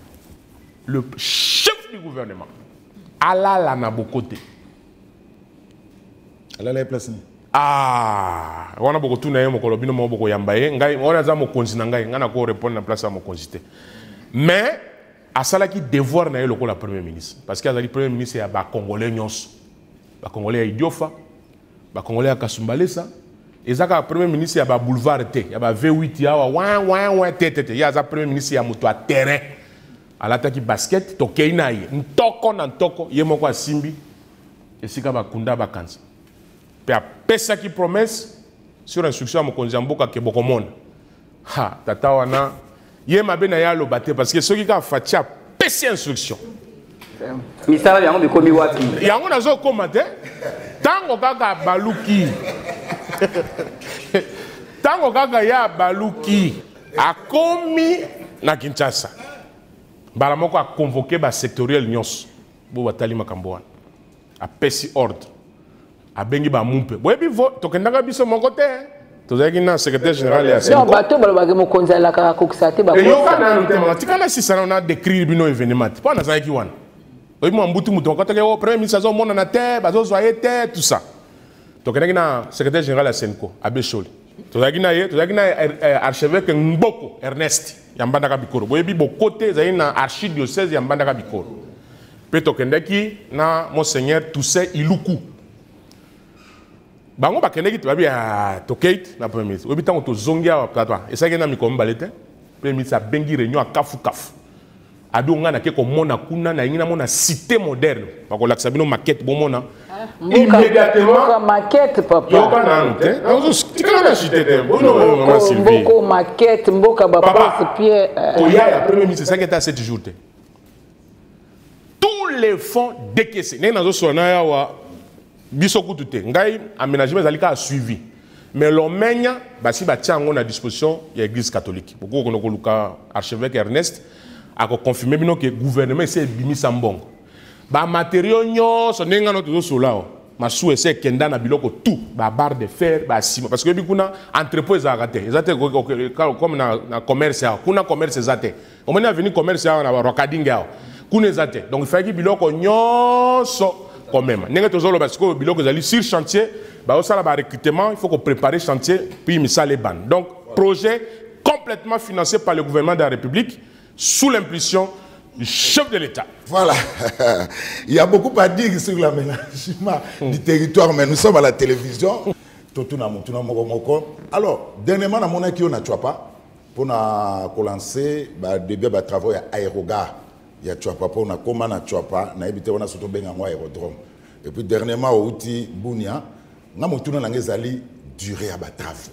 Le chef du gouvernement, Alala Nabokote. Alala est placé. Ah, on a beaucoup de choses, on a beaucoup de choses, on a beaucoup de choses, on a beaucoup de choses. Mais, à ça, il devoir na le premier ministre. Parce que le premier ministre, il y a des Congolais, des Congolais à Idiofa, des Congolais à Kasumbalesa. Et ça, le premier ministre, il y a des boulevards, il y a des V huit, il y a des il y a des premier ministre, il y a des terrain. À l'attaque basket, toke inaye, ntoko na ntoko, yemoko a simbi, et sika bakunda bakanza. Pe a pesa ki promesse, sur instruction à mokonzi mboka ke bokomona. Ha, tata wana, yema be na ya lo bate, parce que ceux qui a fait a pesa instruction. Misala yango bikomi wapi? Yango nazo komate, tango kaka baluki. Tango kaka ya baluki, a komi na Kinshasa. Baramoko a convoqué le sectoriel Nyos pour batali makamboan a pesi ordre a bengi ba mumpe boyebi vo tokendanga biso mon côté tozaki na secrétaire général ya non bato balobaki mokonzi alaka kokisate ba yo kana ntema tikana sisana na décrire bino événement pas na zaki wana oyi mo mbutu muto ko teke o premier ministre zo mona na terre bazo zoyer terre tout ça tokendaki na secrétaire général ya Senko Abesholi tozaki na ye tozaki na archevêque Mboko Ernest Yambandaka Bikoro. Boyebi bokote zayi na archidiocèse Yambandaka Bikoro. Pe tokendeki na monseigneur Toussaint Iluku. Bango bakendeki babi a tokeit na premier ministre. Obi tango to zongia wa platwa. Esaki na mikomba lete. premier ministre a bengi réunion à Kafu Kafu. Ado nga na ke ko mona kuna na ingina mona cité moderne. Ba ko laksa bino maquette bo mona. Immédiatement maquette papa. Yo ba na nte. Azo tikala na cité de. Bono mama Sylvie. Mboko maquette mboka ba pense pied. Oya ya premier ministre cinq états sept jours. Tous les fonds décaissés. Ne nazo sona ya wa biso kutute. Ngai aménagement zalika a suivi. Mais l'Omenia, basi batia en à disposition de l'Église catholique. Beaucoup de gens, archevêque Ernest, a confirmé que le gouvernement s'est bimi sambong. Ba matériaux nyo, so nenga no todo sola. Ma sou essaie kenda na biloko tout, ba barre de fer, ba ciment parce que bi kuna entrepôt za raté. Ezate comme na na commerce ya, kuna commerce ezate. On mena venir commerce ya na rokadinga. Kuna ezate. Donc il faut que biloko nyo so quand même. Nenga tozolo parce que biloko zali sur chantier. Bah, au salon de recrutement, il faut qu'on prépare le chantier, puis il met les bandes. Donc, projet complètement financé par le gouvernement de la République, sous l'impulsion du chef de l'État. Voilà. Il y a beaucoup à dire sur l'aménagement mm. du territoire, mais nous sommes à la télévision. Alors, dernièrement, on a qui on a pas pour lancer des travaux à aérogare. Il y a pas pour on a comment on a pas, on a évité on a surtout bien un aérodrome. Et puis dernièrement, au outil Bounia. Nga motuna nanga ezali durée à travaux.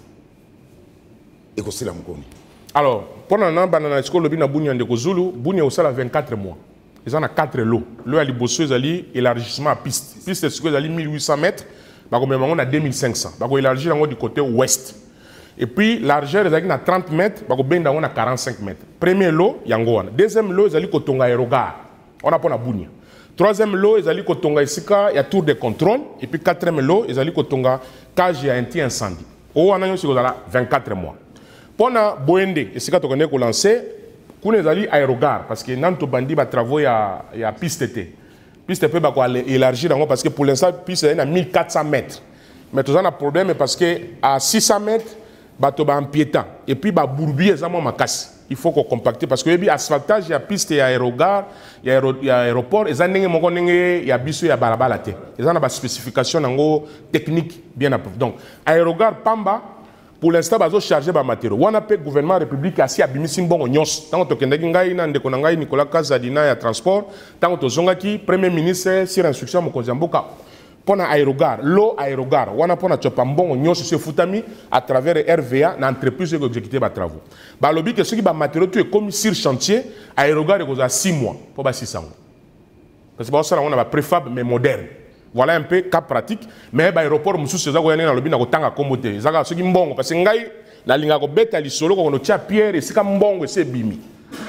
Et que c'est la mukoni. Alors, pendant que banana école lobi na Bunia ndeko Zulu, Bunia osala vingt-quatre mois. Ils en a quatre lots. L'eau ali bosso ezali élargissement à piste. Piste est ezali mille huit cents mètres, ba ko on a deux mille cinq cents. Ba ko élargir du côté ouest. Et puis largeur ezali na trente mètres, ba ko benda on a quarante-cinq mètres. Premier lot yango wana. Deuxième lot ezali ko tonga aérogare. On a pour na Bunia. Troisième lot, ils allaient kotonga isika, il y a tour de contrôle. Et puis quatrième lot, ils allaient kotonga cage et anti-incendie. Au on a vingt-quatre mois. Pendant Boende, isika to connaît ko lancer, kune zali aérogare parce que nanto bandi ba travaux ya ya piste T. Piste peut ba ko élargir parce que pour l'instant piste est à mille quatre cents mètres. Mais tout ça a problème parce que à six cents mètres ba to ba en piétant et puis ba bourbier ezamo makasi. Il faut qu'on compacte parce que il y a asphaltage, il y a piste, il y a aérogare, il y a aéroport, il y a biso, il y a balabala. Il y a des spécifications techniques bien approuvées. Donc, aérogare, Pamba, pour l'instant, ils ont chargé des matériaux. On a le gouvernement républicain assis à Bimisimbon, Nyos. Tant que tu Nicolas Kazadina, il transport. Tant que tu premier ministre, sur instruction, Mokozamboka. Pour aérogare, l'eau aérogare, on a pour na chopambon nyos se futami à travers R V A na entreprise qui exécuter ba travaux. Ba lobby que ceux qui ba matériaux tu est comme sur chantier, aérogare il a six mois pour ba six cents. Parce que ba ça on a ba préfab mais moderne. Voilà un peu cas pratique, mais ba aéroport musu se za ko yana na lobby na ko tanga kombote. Zaka ceux qui mbongo parce que ngai na linga ko beta li solo ko no tia pierre et sika mbongo se bimi.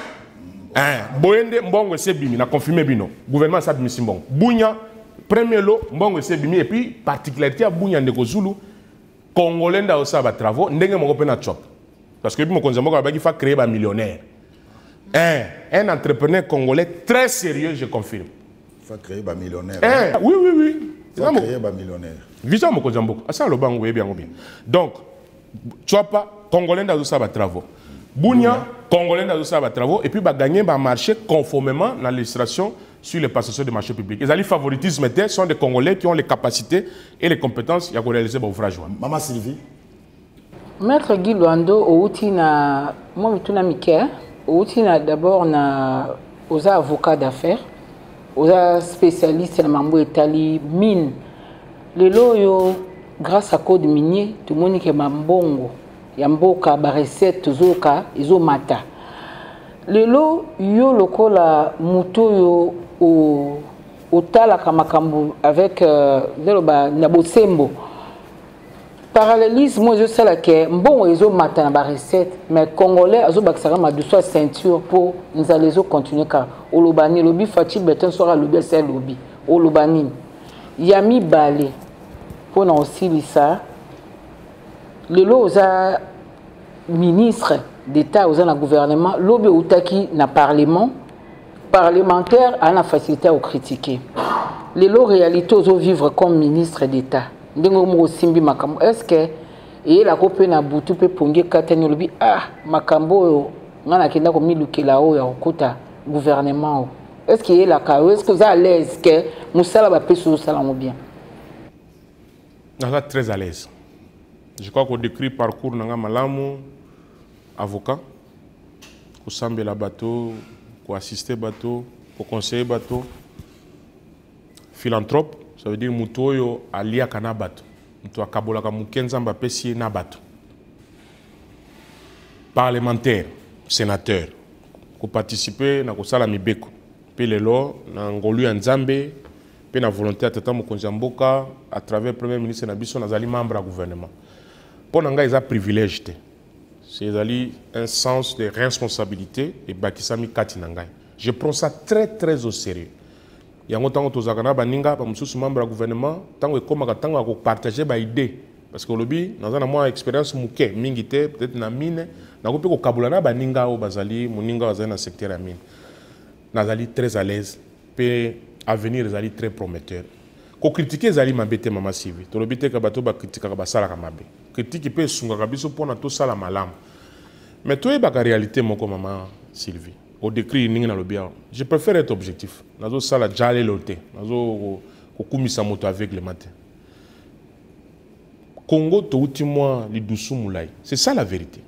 Hein, boende mbongo se bimi na confirmer bino. Gouvernement sa bimi simbongo. Bunya premier lot, mbongo c'est bimi et puis particularité à Bunya ndeko Zulu, Congolais nda osa ba travaux, ndenge moko pe na chop. Parce que mo konza moko ba ki fa créer ba millionnaire. Un, un entrepreneur congolais très sérieux, je confirme. Fa créer ba millionnaire. Un, oui oui oui. Fa créer ba millionnaire. Visa mo konza moko. Asa lo bango bien bien. Donc, chopa Congolais nda osa ba travaux. Bunya, Congolais nda osa ba travaux et puis ba gagner ba marché conformément à la législation sur les passations de marché public. Les alliés favoritisme sont des Congolais qui ont les capacités et les compétences pour réaliser des ouvrages. Maman Sylvie. Maître Guy Luando, outi na moi mituna mike, outi na d'abord na aux avocats d'affaires, aux spécialistes na mambo etali mine. Les loyo grâce à code minier, tout le monde qui mambongo, yamboka ba recette zoka, izo mata. Lelo yo lokola muto yo au au talaka makambu avec euh, Nabosembo. Parallélisme, moi je sais que bon ils ont matin na ba recette mais congolais azo bakisaka ma de soit ceinture pour nous allons continuer car au lobani lobi fati beton sera lobi c'est lobi au lobani yami balé pour non aussi ça lelo za ministre d'État aux un gouvernement, l'obé outaki na parlement parlementaire a la facilité à critiquer. Les lots réalités aux vivre comme ministre d'État. Est-ce que et la copie na butu pe pongi katani lobi ah makambo ngana kenda ko milukela o ya okota gouvernement. Est-ce qu'il est la cas est-ce que vous à l'aise que musala ba peso sala mo bien? Je suis très à l'aise. Je crois qu'on décrit parcours nanga malamu avocat kosambela bateau, assister bateau, conseiller bateau. Philanthrope, ça veut dire mutoyo alia kana bateau. Muto akabola ka mukenza mbapesi na bateau. Parlementaire, sénateur, ko participer na kosala mibeko. Pe lelo na ngolu ya Nzambe, pe na volonté à tata mokonzi mboka à travers premier ministre na biso nazali membre du gouvernement. Pour nga ils a privilège te. C'est un sens de responsabilité et bakisami kati nangai. Je prends ça très très au sérieux. Il y a un temps où tu as baninga pa mususu membre du gouvernement, tant que comme tango ko partager ba idée parce que lobby dans un mois expérience muke mingité peut-être na mine na ko pe ko kabulana baninga o bazali muninga bazali na secteur ya mine. Nazali très à l'aise pe avenir ezali très prometteur. Ko critiquer ezali mabete mama Sylvie. To lobby te ka bato ba critiquer ka basala ka mabe. Critique pe sunga ka biso pona to sala malamu. Mais toi e ba ka réalité moko mama Sylvie. Au décrit ningi na lobia. Je préfère être objectif. Nazo sala jale loté. Nazo ko kumisa moto avec le matin. Congo to uti-moi li dusu mulai. C'est ça la vérité.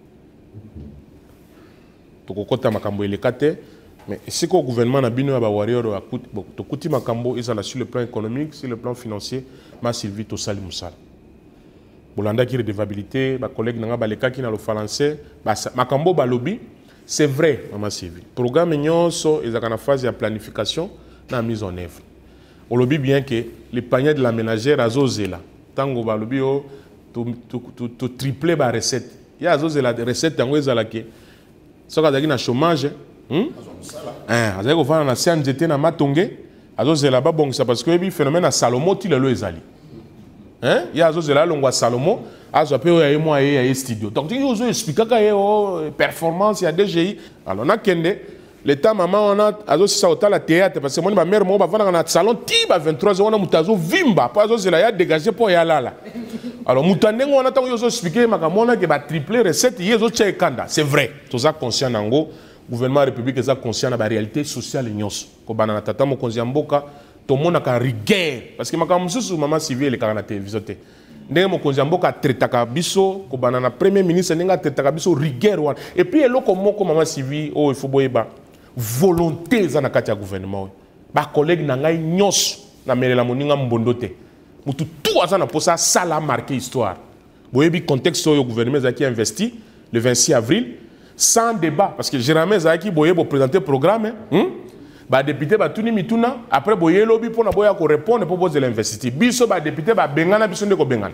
To kokota makambo elekate. Mais c'est qu'au gouvernement na bino ba warrior to kuti makambo ezala sur le plan économique, sur le plan financier, ma Sylvie to sali musala. Bolanda ki redevabilité, ba collègue nanga baleka ki na lo français, ba makambo ba lobby, c'est vrai mama Sylvie. Programme nyonso ezaka na phase de planification na mise en œuvre. On lobby bien que les paniers de la ménagère azozela. Tango ba lobby o to to to tripler ba recette. Ya azozela de recette tango ezala ke soka daki na chômage. Hmm? Hein, azali ko fana na C N G T na matonge, azozela ba bongisa parce que bi phénomène à Salomo ti lelo ezali. Hein? Ya azozela longwa Salomo, azo pe ya mo ya ya studio. Donc tu ozo expliquer ka yo performance ya D G I. Alors na kende l'état maman on a azo sa hôtel théâtre parce que moi ma mère mo ba vana na salon ti ba vingt-trois heures on a mutazo vimba, pas azozela ya dégager pour ya lala. Alors mutande on a tant yo expliquer makamona ke ba tripler recette yezo tchekanda. C'est vrai. Tous ça conscient nango. Gouvernement républicain est conscient de la réalité sociale et nyos. Ko banana tata mo konzi mboka to mona ka rigueur parce que makam susu mama civile ka na télévision te. Ndenge mo konzi mboka traitaka biso ko banana premier ministre ndenge traitaka biso rigueur wana. Et puis eloko moko mama civile o il faut boyeba volonté za na kati ya gouvernement. Ba collègue na ngai nyos na melela moninga mbondo te. Mutu tout aza na posa sala marquer histoire. Boyebi contexte au gouvernement za qui investi le vingt-six avril sans débat parce que généralement Zaki boye pour présenter le programme hein ba député ba tuni mituna après boye lobby pour na boya ko répondre pour poser l'investiture biso ba député ba bengana biso ndeko bengana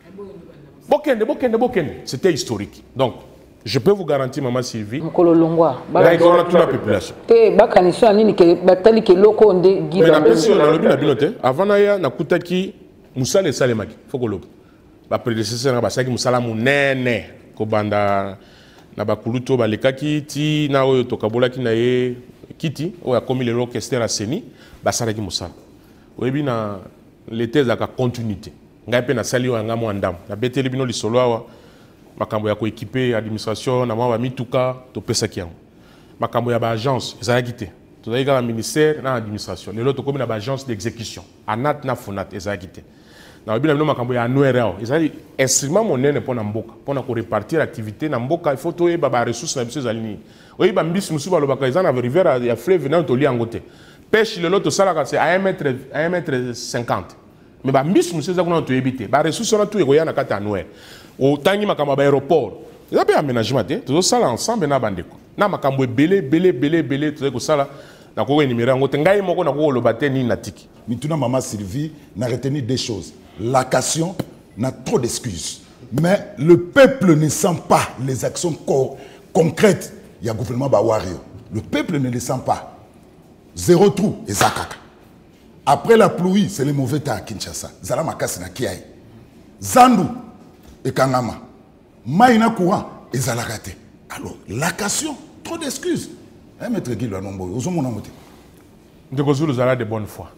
bokende bokende bokende c'était historique. Donc je peux vous garantir maman Sylvie mukolo longwa ba ikona toute la population te ba kanisa nini ke batali ke loko nde gila na pension na lobby na binote avant na ya na kutaki musale salemaki foko lobby ba prédécesseur na ba saki musala munene ko banda na bakuluto balekaki ti na oyo tokabolaki na ye kiti oyo akomi lelo orchestre aseni basalaki mosala oyebi na l'été ezalaka continuité ngai mpe nasali oyo yanga mwa ndambo nabeteli bino lisolo awa makambo ya koekipe administration na mwa bamituka topesaki yango makambo ya baagence ezalaki te tozalaki kaka ministère na administration lelo tokomi na baagence d'exécution anat na fonat ezalaki te na bino bino makambo ya annuaire awa ezali instrument monene mpona mboka mpona korepartir activité na mboka il faut toyeba ba ressources na biso ezali nini oyeba mbisi mosusu balobaka eza na rivière ya fleuve nano tolia yango te pêche lelo tosalaka c'est à un mètre à un mètre cinquante mais bambisi mosusu eza kuna toyebi te ba ressources wana tu ekoya na kati ya annuaire otangi makambo ya baéroport eza mpe aménagement te tozosala ensemble na bandeko na makambo ebele ebele ebele ebele tozali kosala nakoko énuméré yango te ngai moko nakokoloba te nini natiki mituna mama Sylvie n'a retenu des choses. L'action n'a trop d'excuses. Mais le peuple ne sent pas les actions co concrètes. Il y a le gouvernement Bawario. Le peuple ne les sent pas. Zéro trou et Zakaka. Après la pluie, c'est le mauvais temps à Kinshasa. Zalama Kasina Kiaï. Zandu et Kangama. Maïna courant et Zalagate. Alors, l'action, trop d'excuses. Hein, maître Guy, le nombre, aux hommes, on a monté. De Gozulu Zala de bonne foi.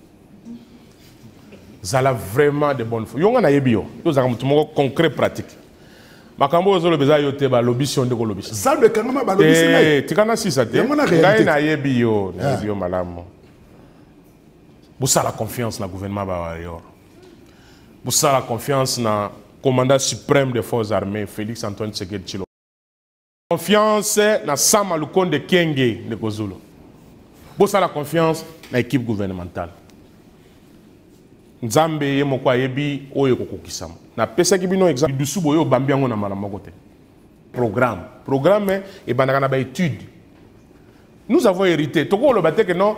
Zala vraiment de bonne foi. Yonga na yebio. Yo zaka mutumo concret pratique. Makambo zo lobeza yo te ba lobition de ko lobition. Zalbe kangama ba lobition na. Eh, tikana sisa te. Ngai na yebio, na yebio malamu. Boussa la confiance na gouvernement ba wayor. Boussa la confiance na commandant suprême des forces armées Félix Antoine Tshisekedi Tshilombo. Confiance na Sama Lukonde Kenge de Kozulu. Bossa la confiance na l'équipe gouvernementale. Nzambe ye moko yebi oyo kokokisama. Na pesa ki bino exemple dusu boyo bambiango na mala mokote. Programme. Programme et bandaka na ba étude. Nous avons hérité. Toko lo bate que non.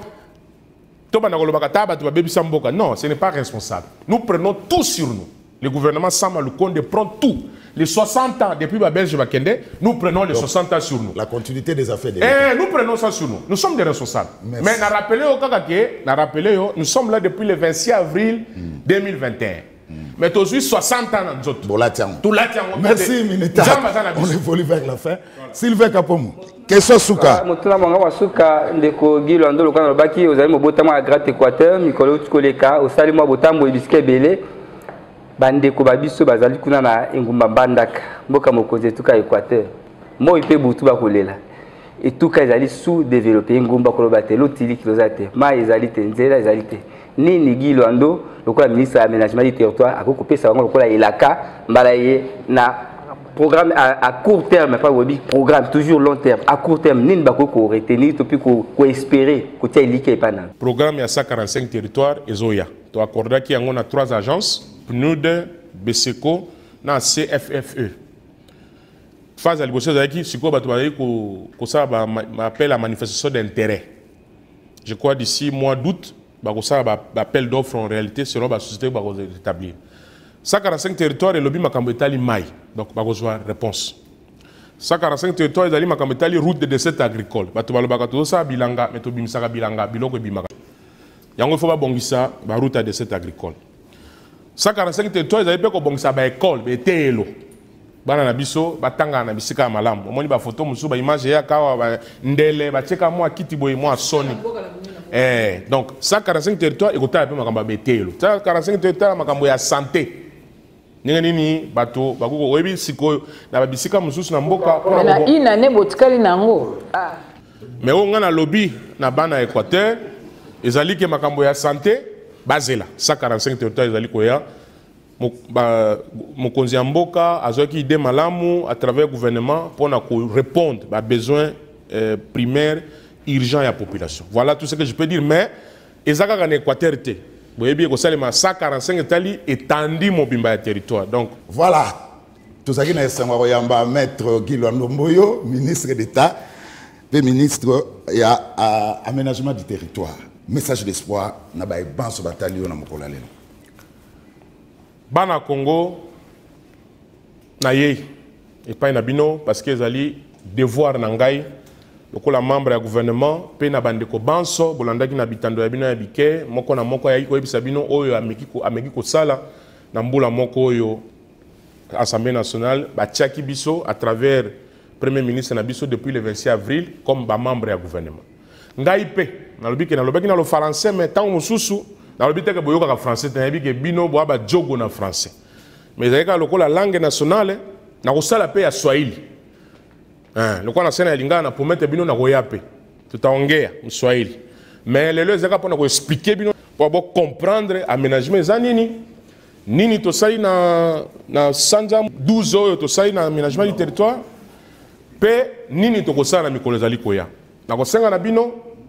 To bandaka lo bakata ba to bebi samboka. Non, ce n'est pas responsable. Nous prenons tout sur nous. Le gouvernement Sama Lukonde prend tout. Les soixante ans depuis Babelge Bakende, nous prenons les donc, soixante ans sur nous. La continuité des affaires de eh, nous prenons ça sur nous. Nous sommes des responsables. Merci. Mais nous rappelons au Kakake, nous sommes là depuis le vingt-six avril mm. deux mille vingt et un. Mm. Mais tu as soixante ans dans notre bon, tout là, merci, Mineta. On évolue vers la fin. Sylvain Kapomo, question Souka. Mutuna Manga Souka, Ndeko Gilando, le canal Baki, aux amis, au Botama à Gratte Équateur, Nicolas Koleka, au Salimo Botambo et Bisque Belé. Bandeko babiso bazali kuna na engumba bandaka mboka mokonzi tuka Équateur mo ipe butu bakolela et tuka ezali sous développé engumba koloba te lotili kilozate ma ezali te nzela ezali te nini Gilando lokola ministre de l'aménagement du territoire akokopesa bango lokola elaka mbala ye na programme à, à court terme pas webi programme toujours long terme à court terme nini bakoko retenir to puis ko espérer ko tia ilike epana programme ya cent quarante-cinq territoires ezoya to accorda ki yango na trois agences P N U D, B S E C O, na C F F E. Phase à l'égociation avec qui, c'est quoi, que ça m'appelle la manifestation d'intérêt. Je crois d'ici mois d'août, ça appel d'offres en réalité selon la société qui va établir. cent quarante-cinq territoires et le lobby Makambetali Maï. Donc, il va avoir réponse. cent quarante-cinq territoires et le Makambetali route de décès agricole. Il va avoir ça bilanga, mais il va bilanga, biloko bimaka. Il faut avoir la route de décès agricole. cent quarante-cinq territoires, ils avaient pas bon ça ba école, ba télo. Bana na biso, batanga na bisika malamu. Omoni ba photo musu ba image ya kawa ba ndele, ba cheka moi kiti boy moi soni. Eh, donc cent quarante-cinq territoires, ikota pe makamba ba télo. cent quarante-cinq territoires makambo ya santé. Ninga nini bato bakoko oyebi siko na ba bisika musu na mboka. Na une année botikali nango. Ah. Mais on a lobby na bana Équateur, ezali ke makambo ya santé. Bazela, cent quarante-cinq territoires ezali koya mokonzi ya mboka azoki ide malamu à travers le gouvernement pour répondre aux besoins euh, primaires urgents de la population. Voilà tout ce que je peux dire. Mais ezaka en Équateur te boyebi ko salema cent quarante-cinq etali étendu mobimba ya territoire. Donc voilà. Tout ça qui na esango yamba maître Gilando Mboyo, ministre d'État et ministre ya aménagement du territoire. Message d'espoir na ba banso batalio na mokola lelo. Bana Congo na ye et pas na bino parce que ezali devoir na ngai lokola membre ya gouvernement pe na bandeko banso bolandaki na bitando ya bino ya bike moko na moko ya iko ebisa bino oyo ameki ko ameki ko sala na mbula moko oyo Assemblée nationale ba tiaki biso à travers premier ministre na biso depuis le vingt-six avril comme ba membre ya gouvernement. Ngai pe na lobi ke na lobaki na lo français mais tant mususu na lobi te ke boyoka ka français na lobi ke bino bo ba jogo na français mais ezalika lokola langue nationale na kosala pe ya Swahili hein lokola na sena ya lingana pour mettre bino na koya pe tutaongea Swahili mais lelo ezalika pona ko expliquer bino pour bo comprendre aménagement za nini nini to sai na na sanja douze oyo to sai na aménagement du territoire pe nini to kosala na mikolo ezali koya na kosenga na bino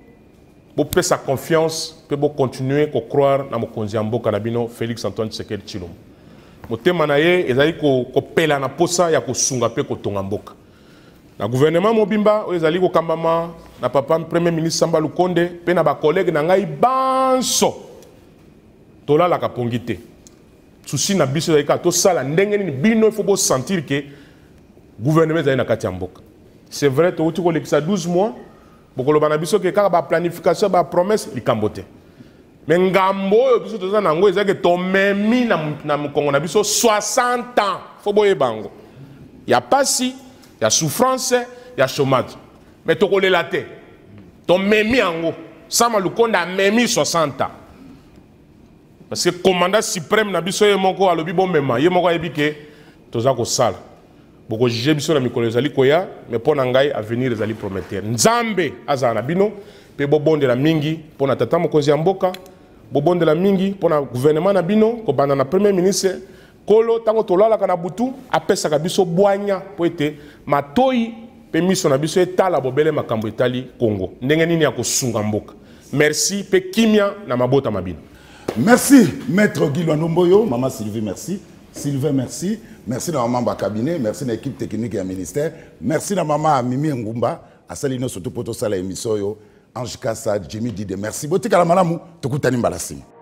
bo pesa confiance pe bo continuer ko croire na mokonzi mboka na bino Félix Antoine Tshisekedi Tshilombo motema na ye ezali ko ko pela na posa ya kosunga pe ko tonga mboka na gouvernement mobimba o ezali ko kambama na papa premier ministre Samba Lukonde pe na ba collègue na ngai banso tolala ka pongité souci na biso ezali ka to sala ndenge ni bino il faut bo sentir que gouvernement ezali na kati ya mboka c'est vrai to uti ko lekisa douze mois bokolo bana biso ke kaka ba planification ba promesse likambote mais ngambo oyo biso toza nango ezake to memi na na Kongo na biso soixante ans fo boye bango ya pasi ya souffrance ya chômage mais to kolela te to memi yango Sama Lukonde memi soixante ans parce que commandant suprême na biso ye moko alobi bon mema ye moko yebi ke toza ko sala boko juger biso na mikolo ezali koya mais pona ngai avenir ezali prometteur nzambe azana bino pe bobondela mingi pona tata mokonzi ya mboka bobondela mingi pona gouvernement na bino ko banda na premier ministre kolo tango tolala kana butu apesa ka biso bwanya po ete matoi pe miso na biso etala bobele makambo etali Congo ndenge nini ya kosunga mboka. Merci pe kimia na mabota mabino. Merci maître Guy Lwandomboyo, maman Sylvie merci. Sylvain merci. Merci à maman ba cabinet, merci à l'équipe technique et au ministère. Merci à maman Mimi Ngumba, à Salino surtout pour tout ça la émission yo. Ange Kassa, Jimmy Dide, merci. Botika la malamu, tokutani mbalasi.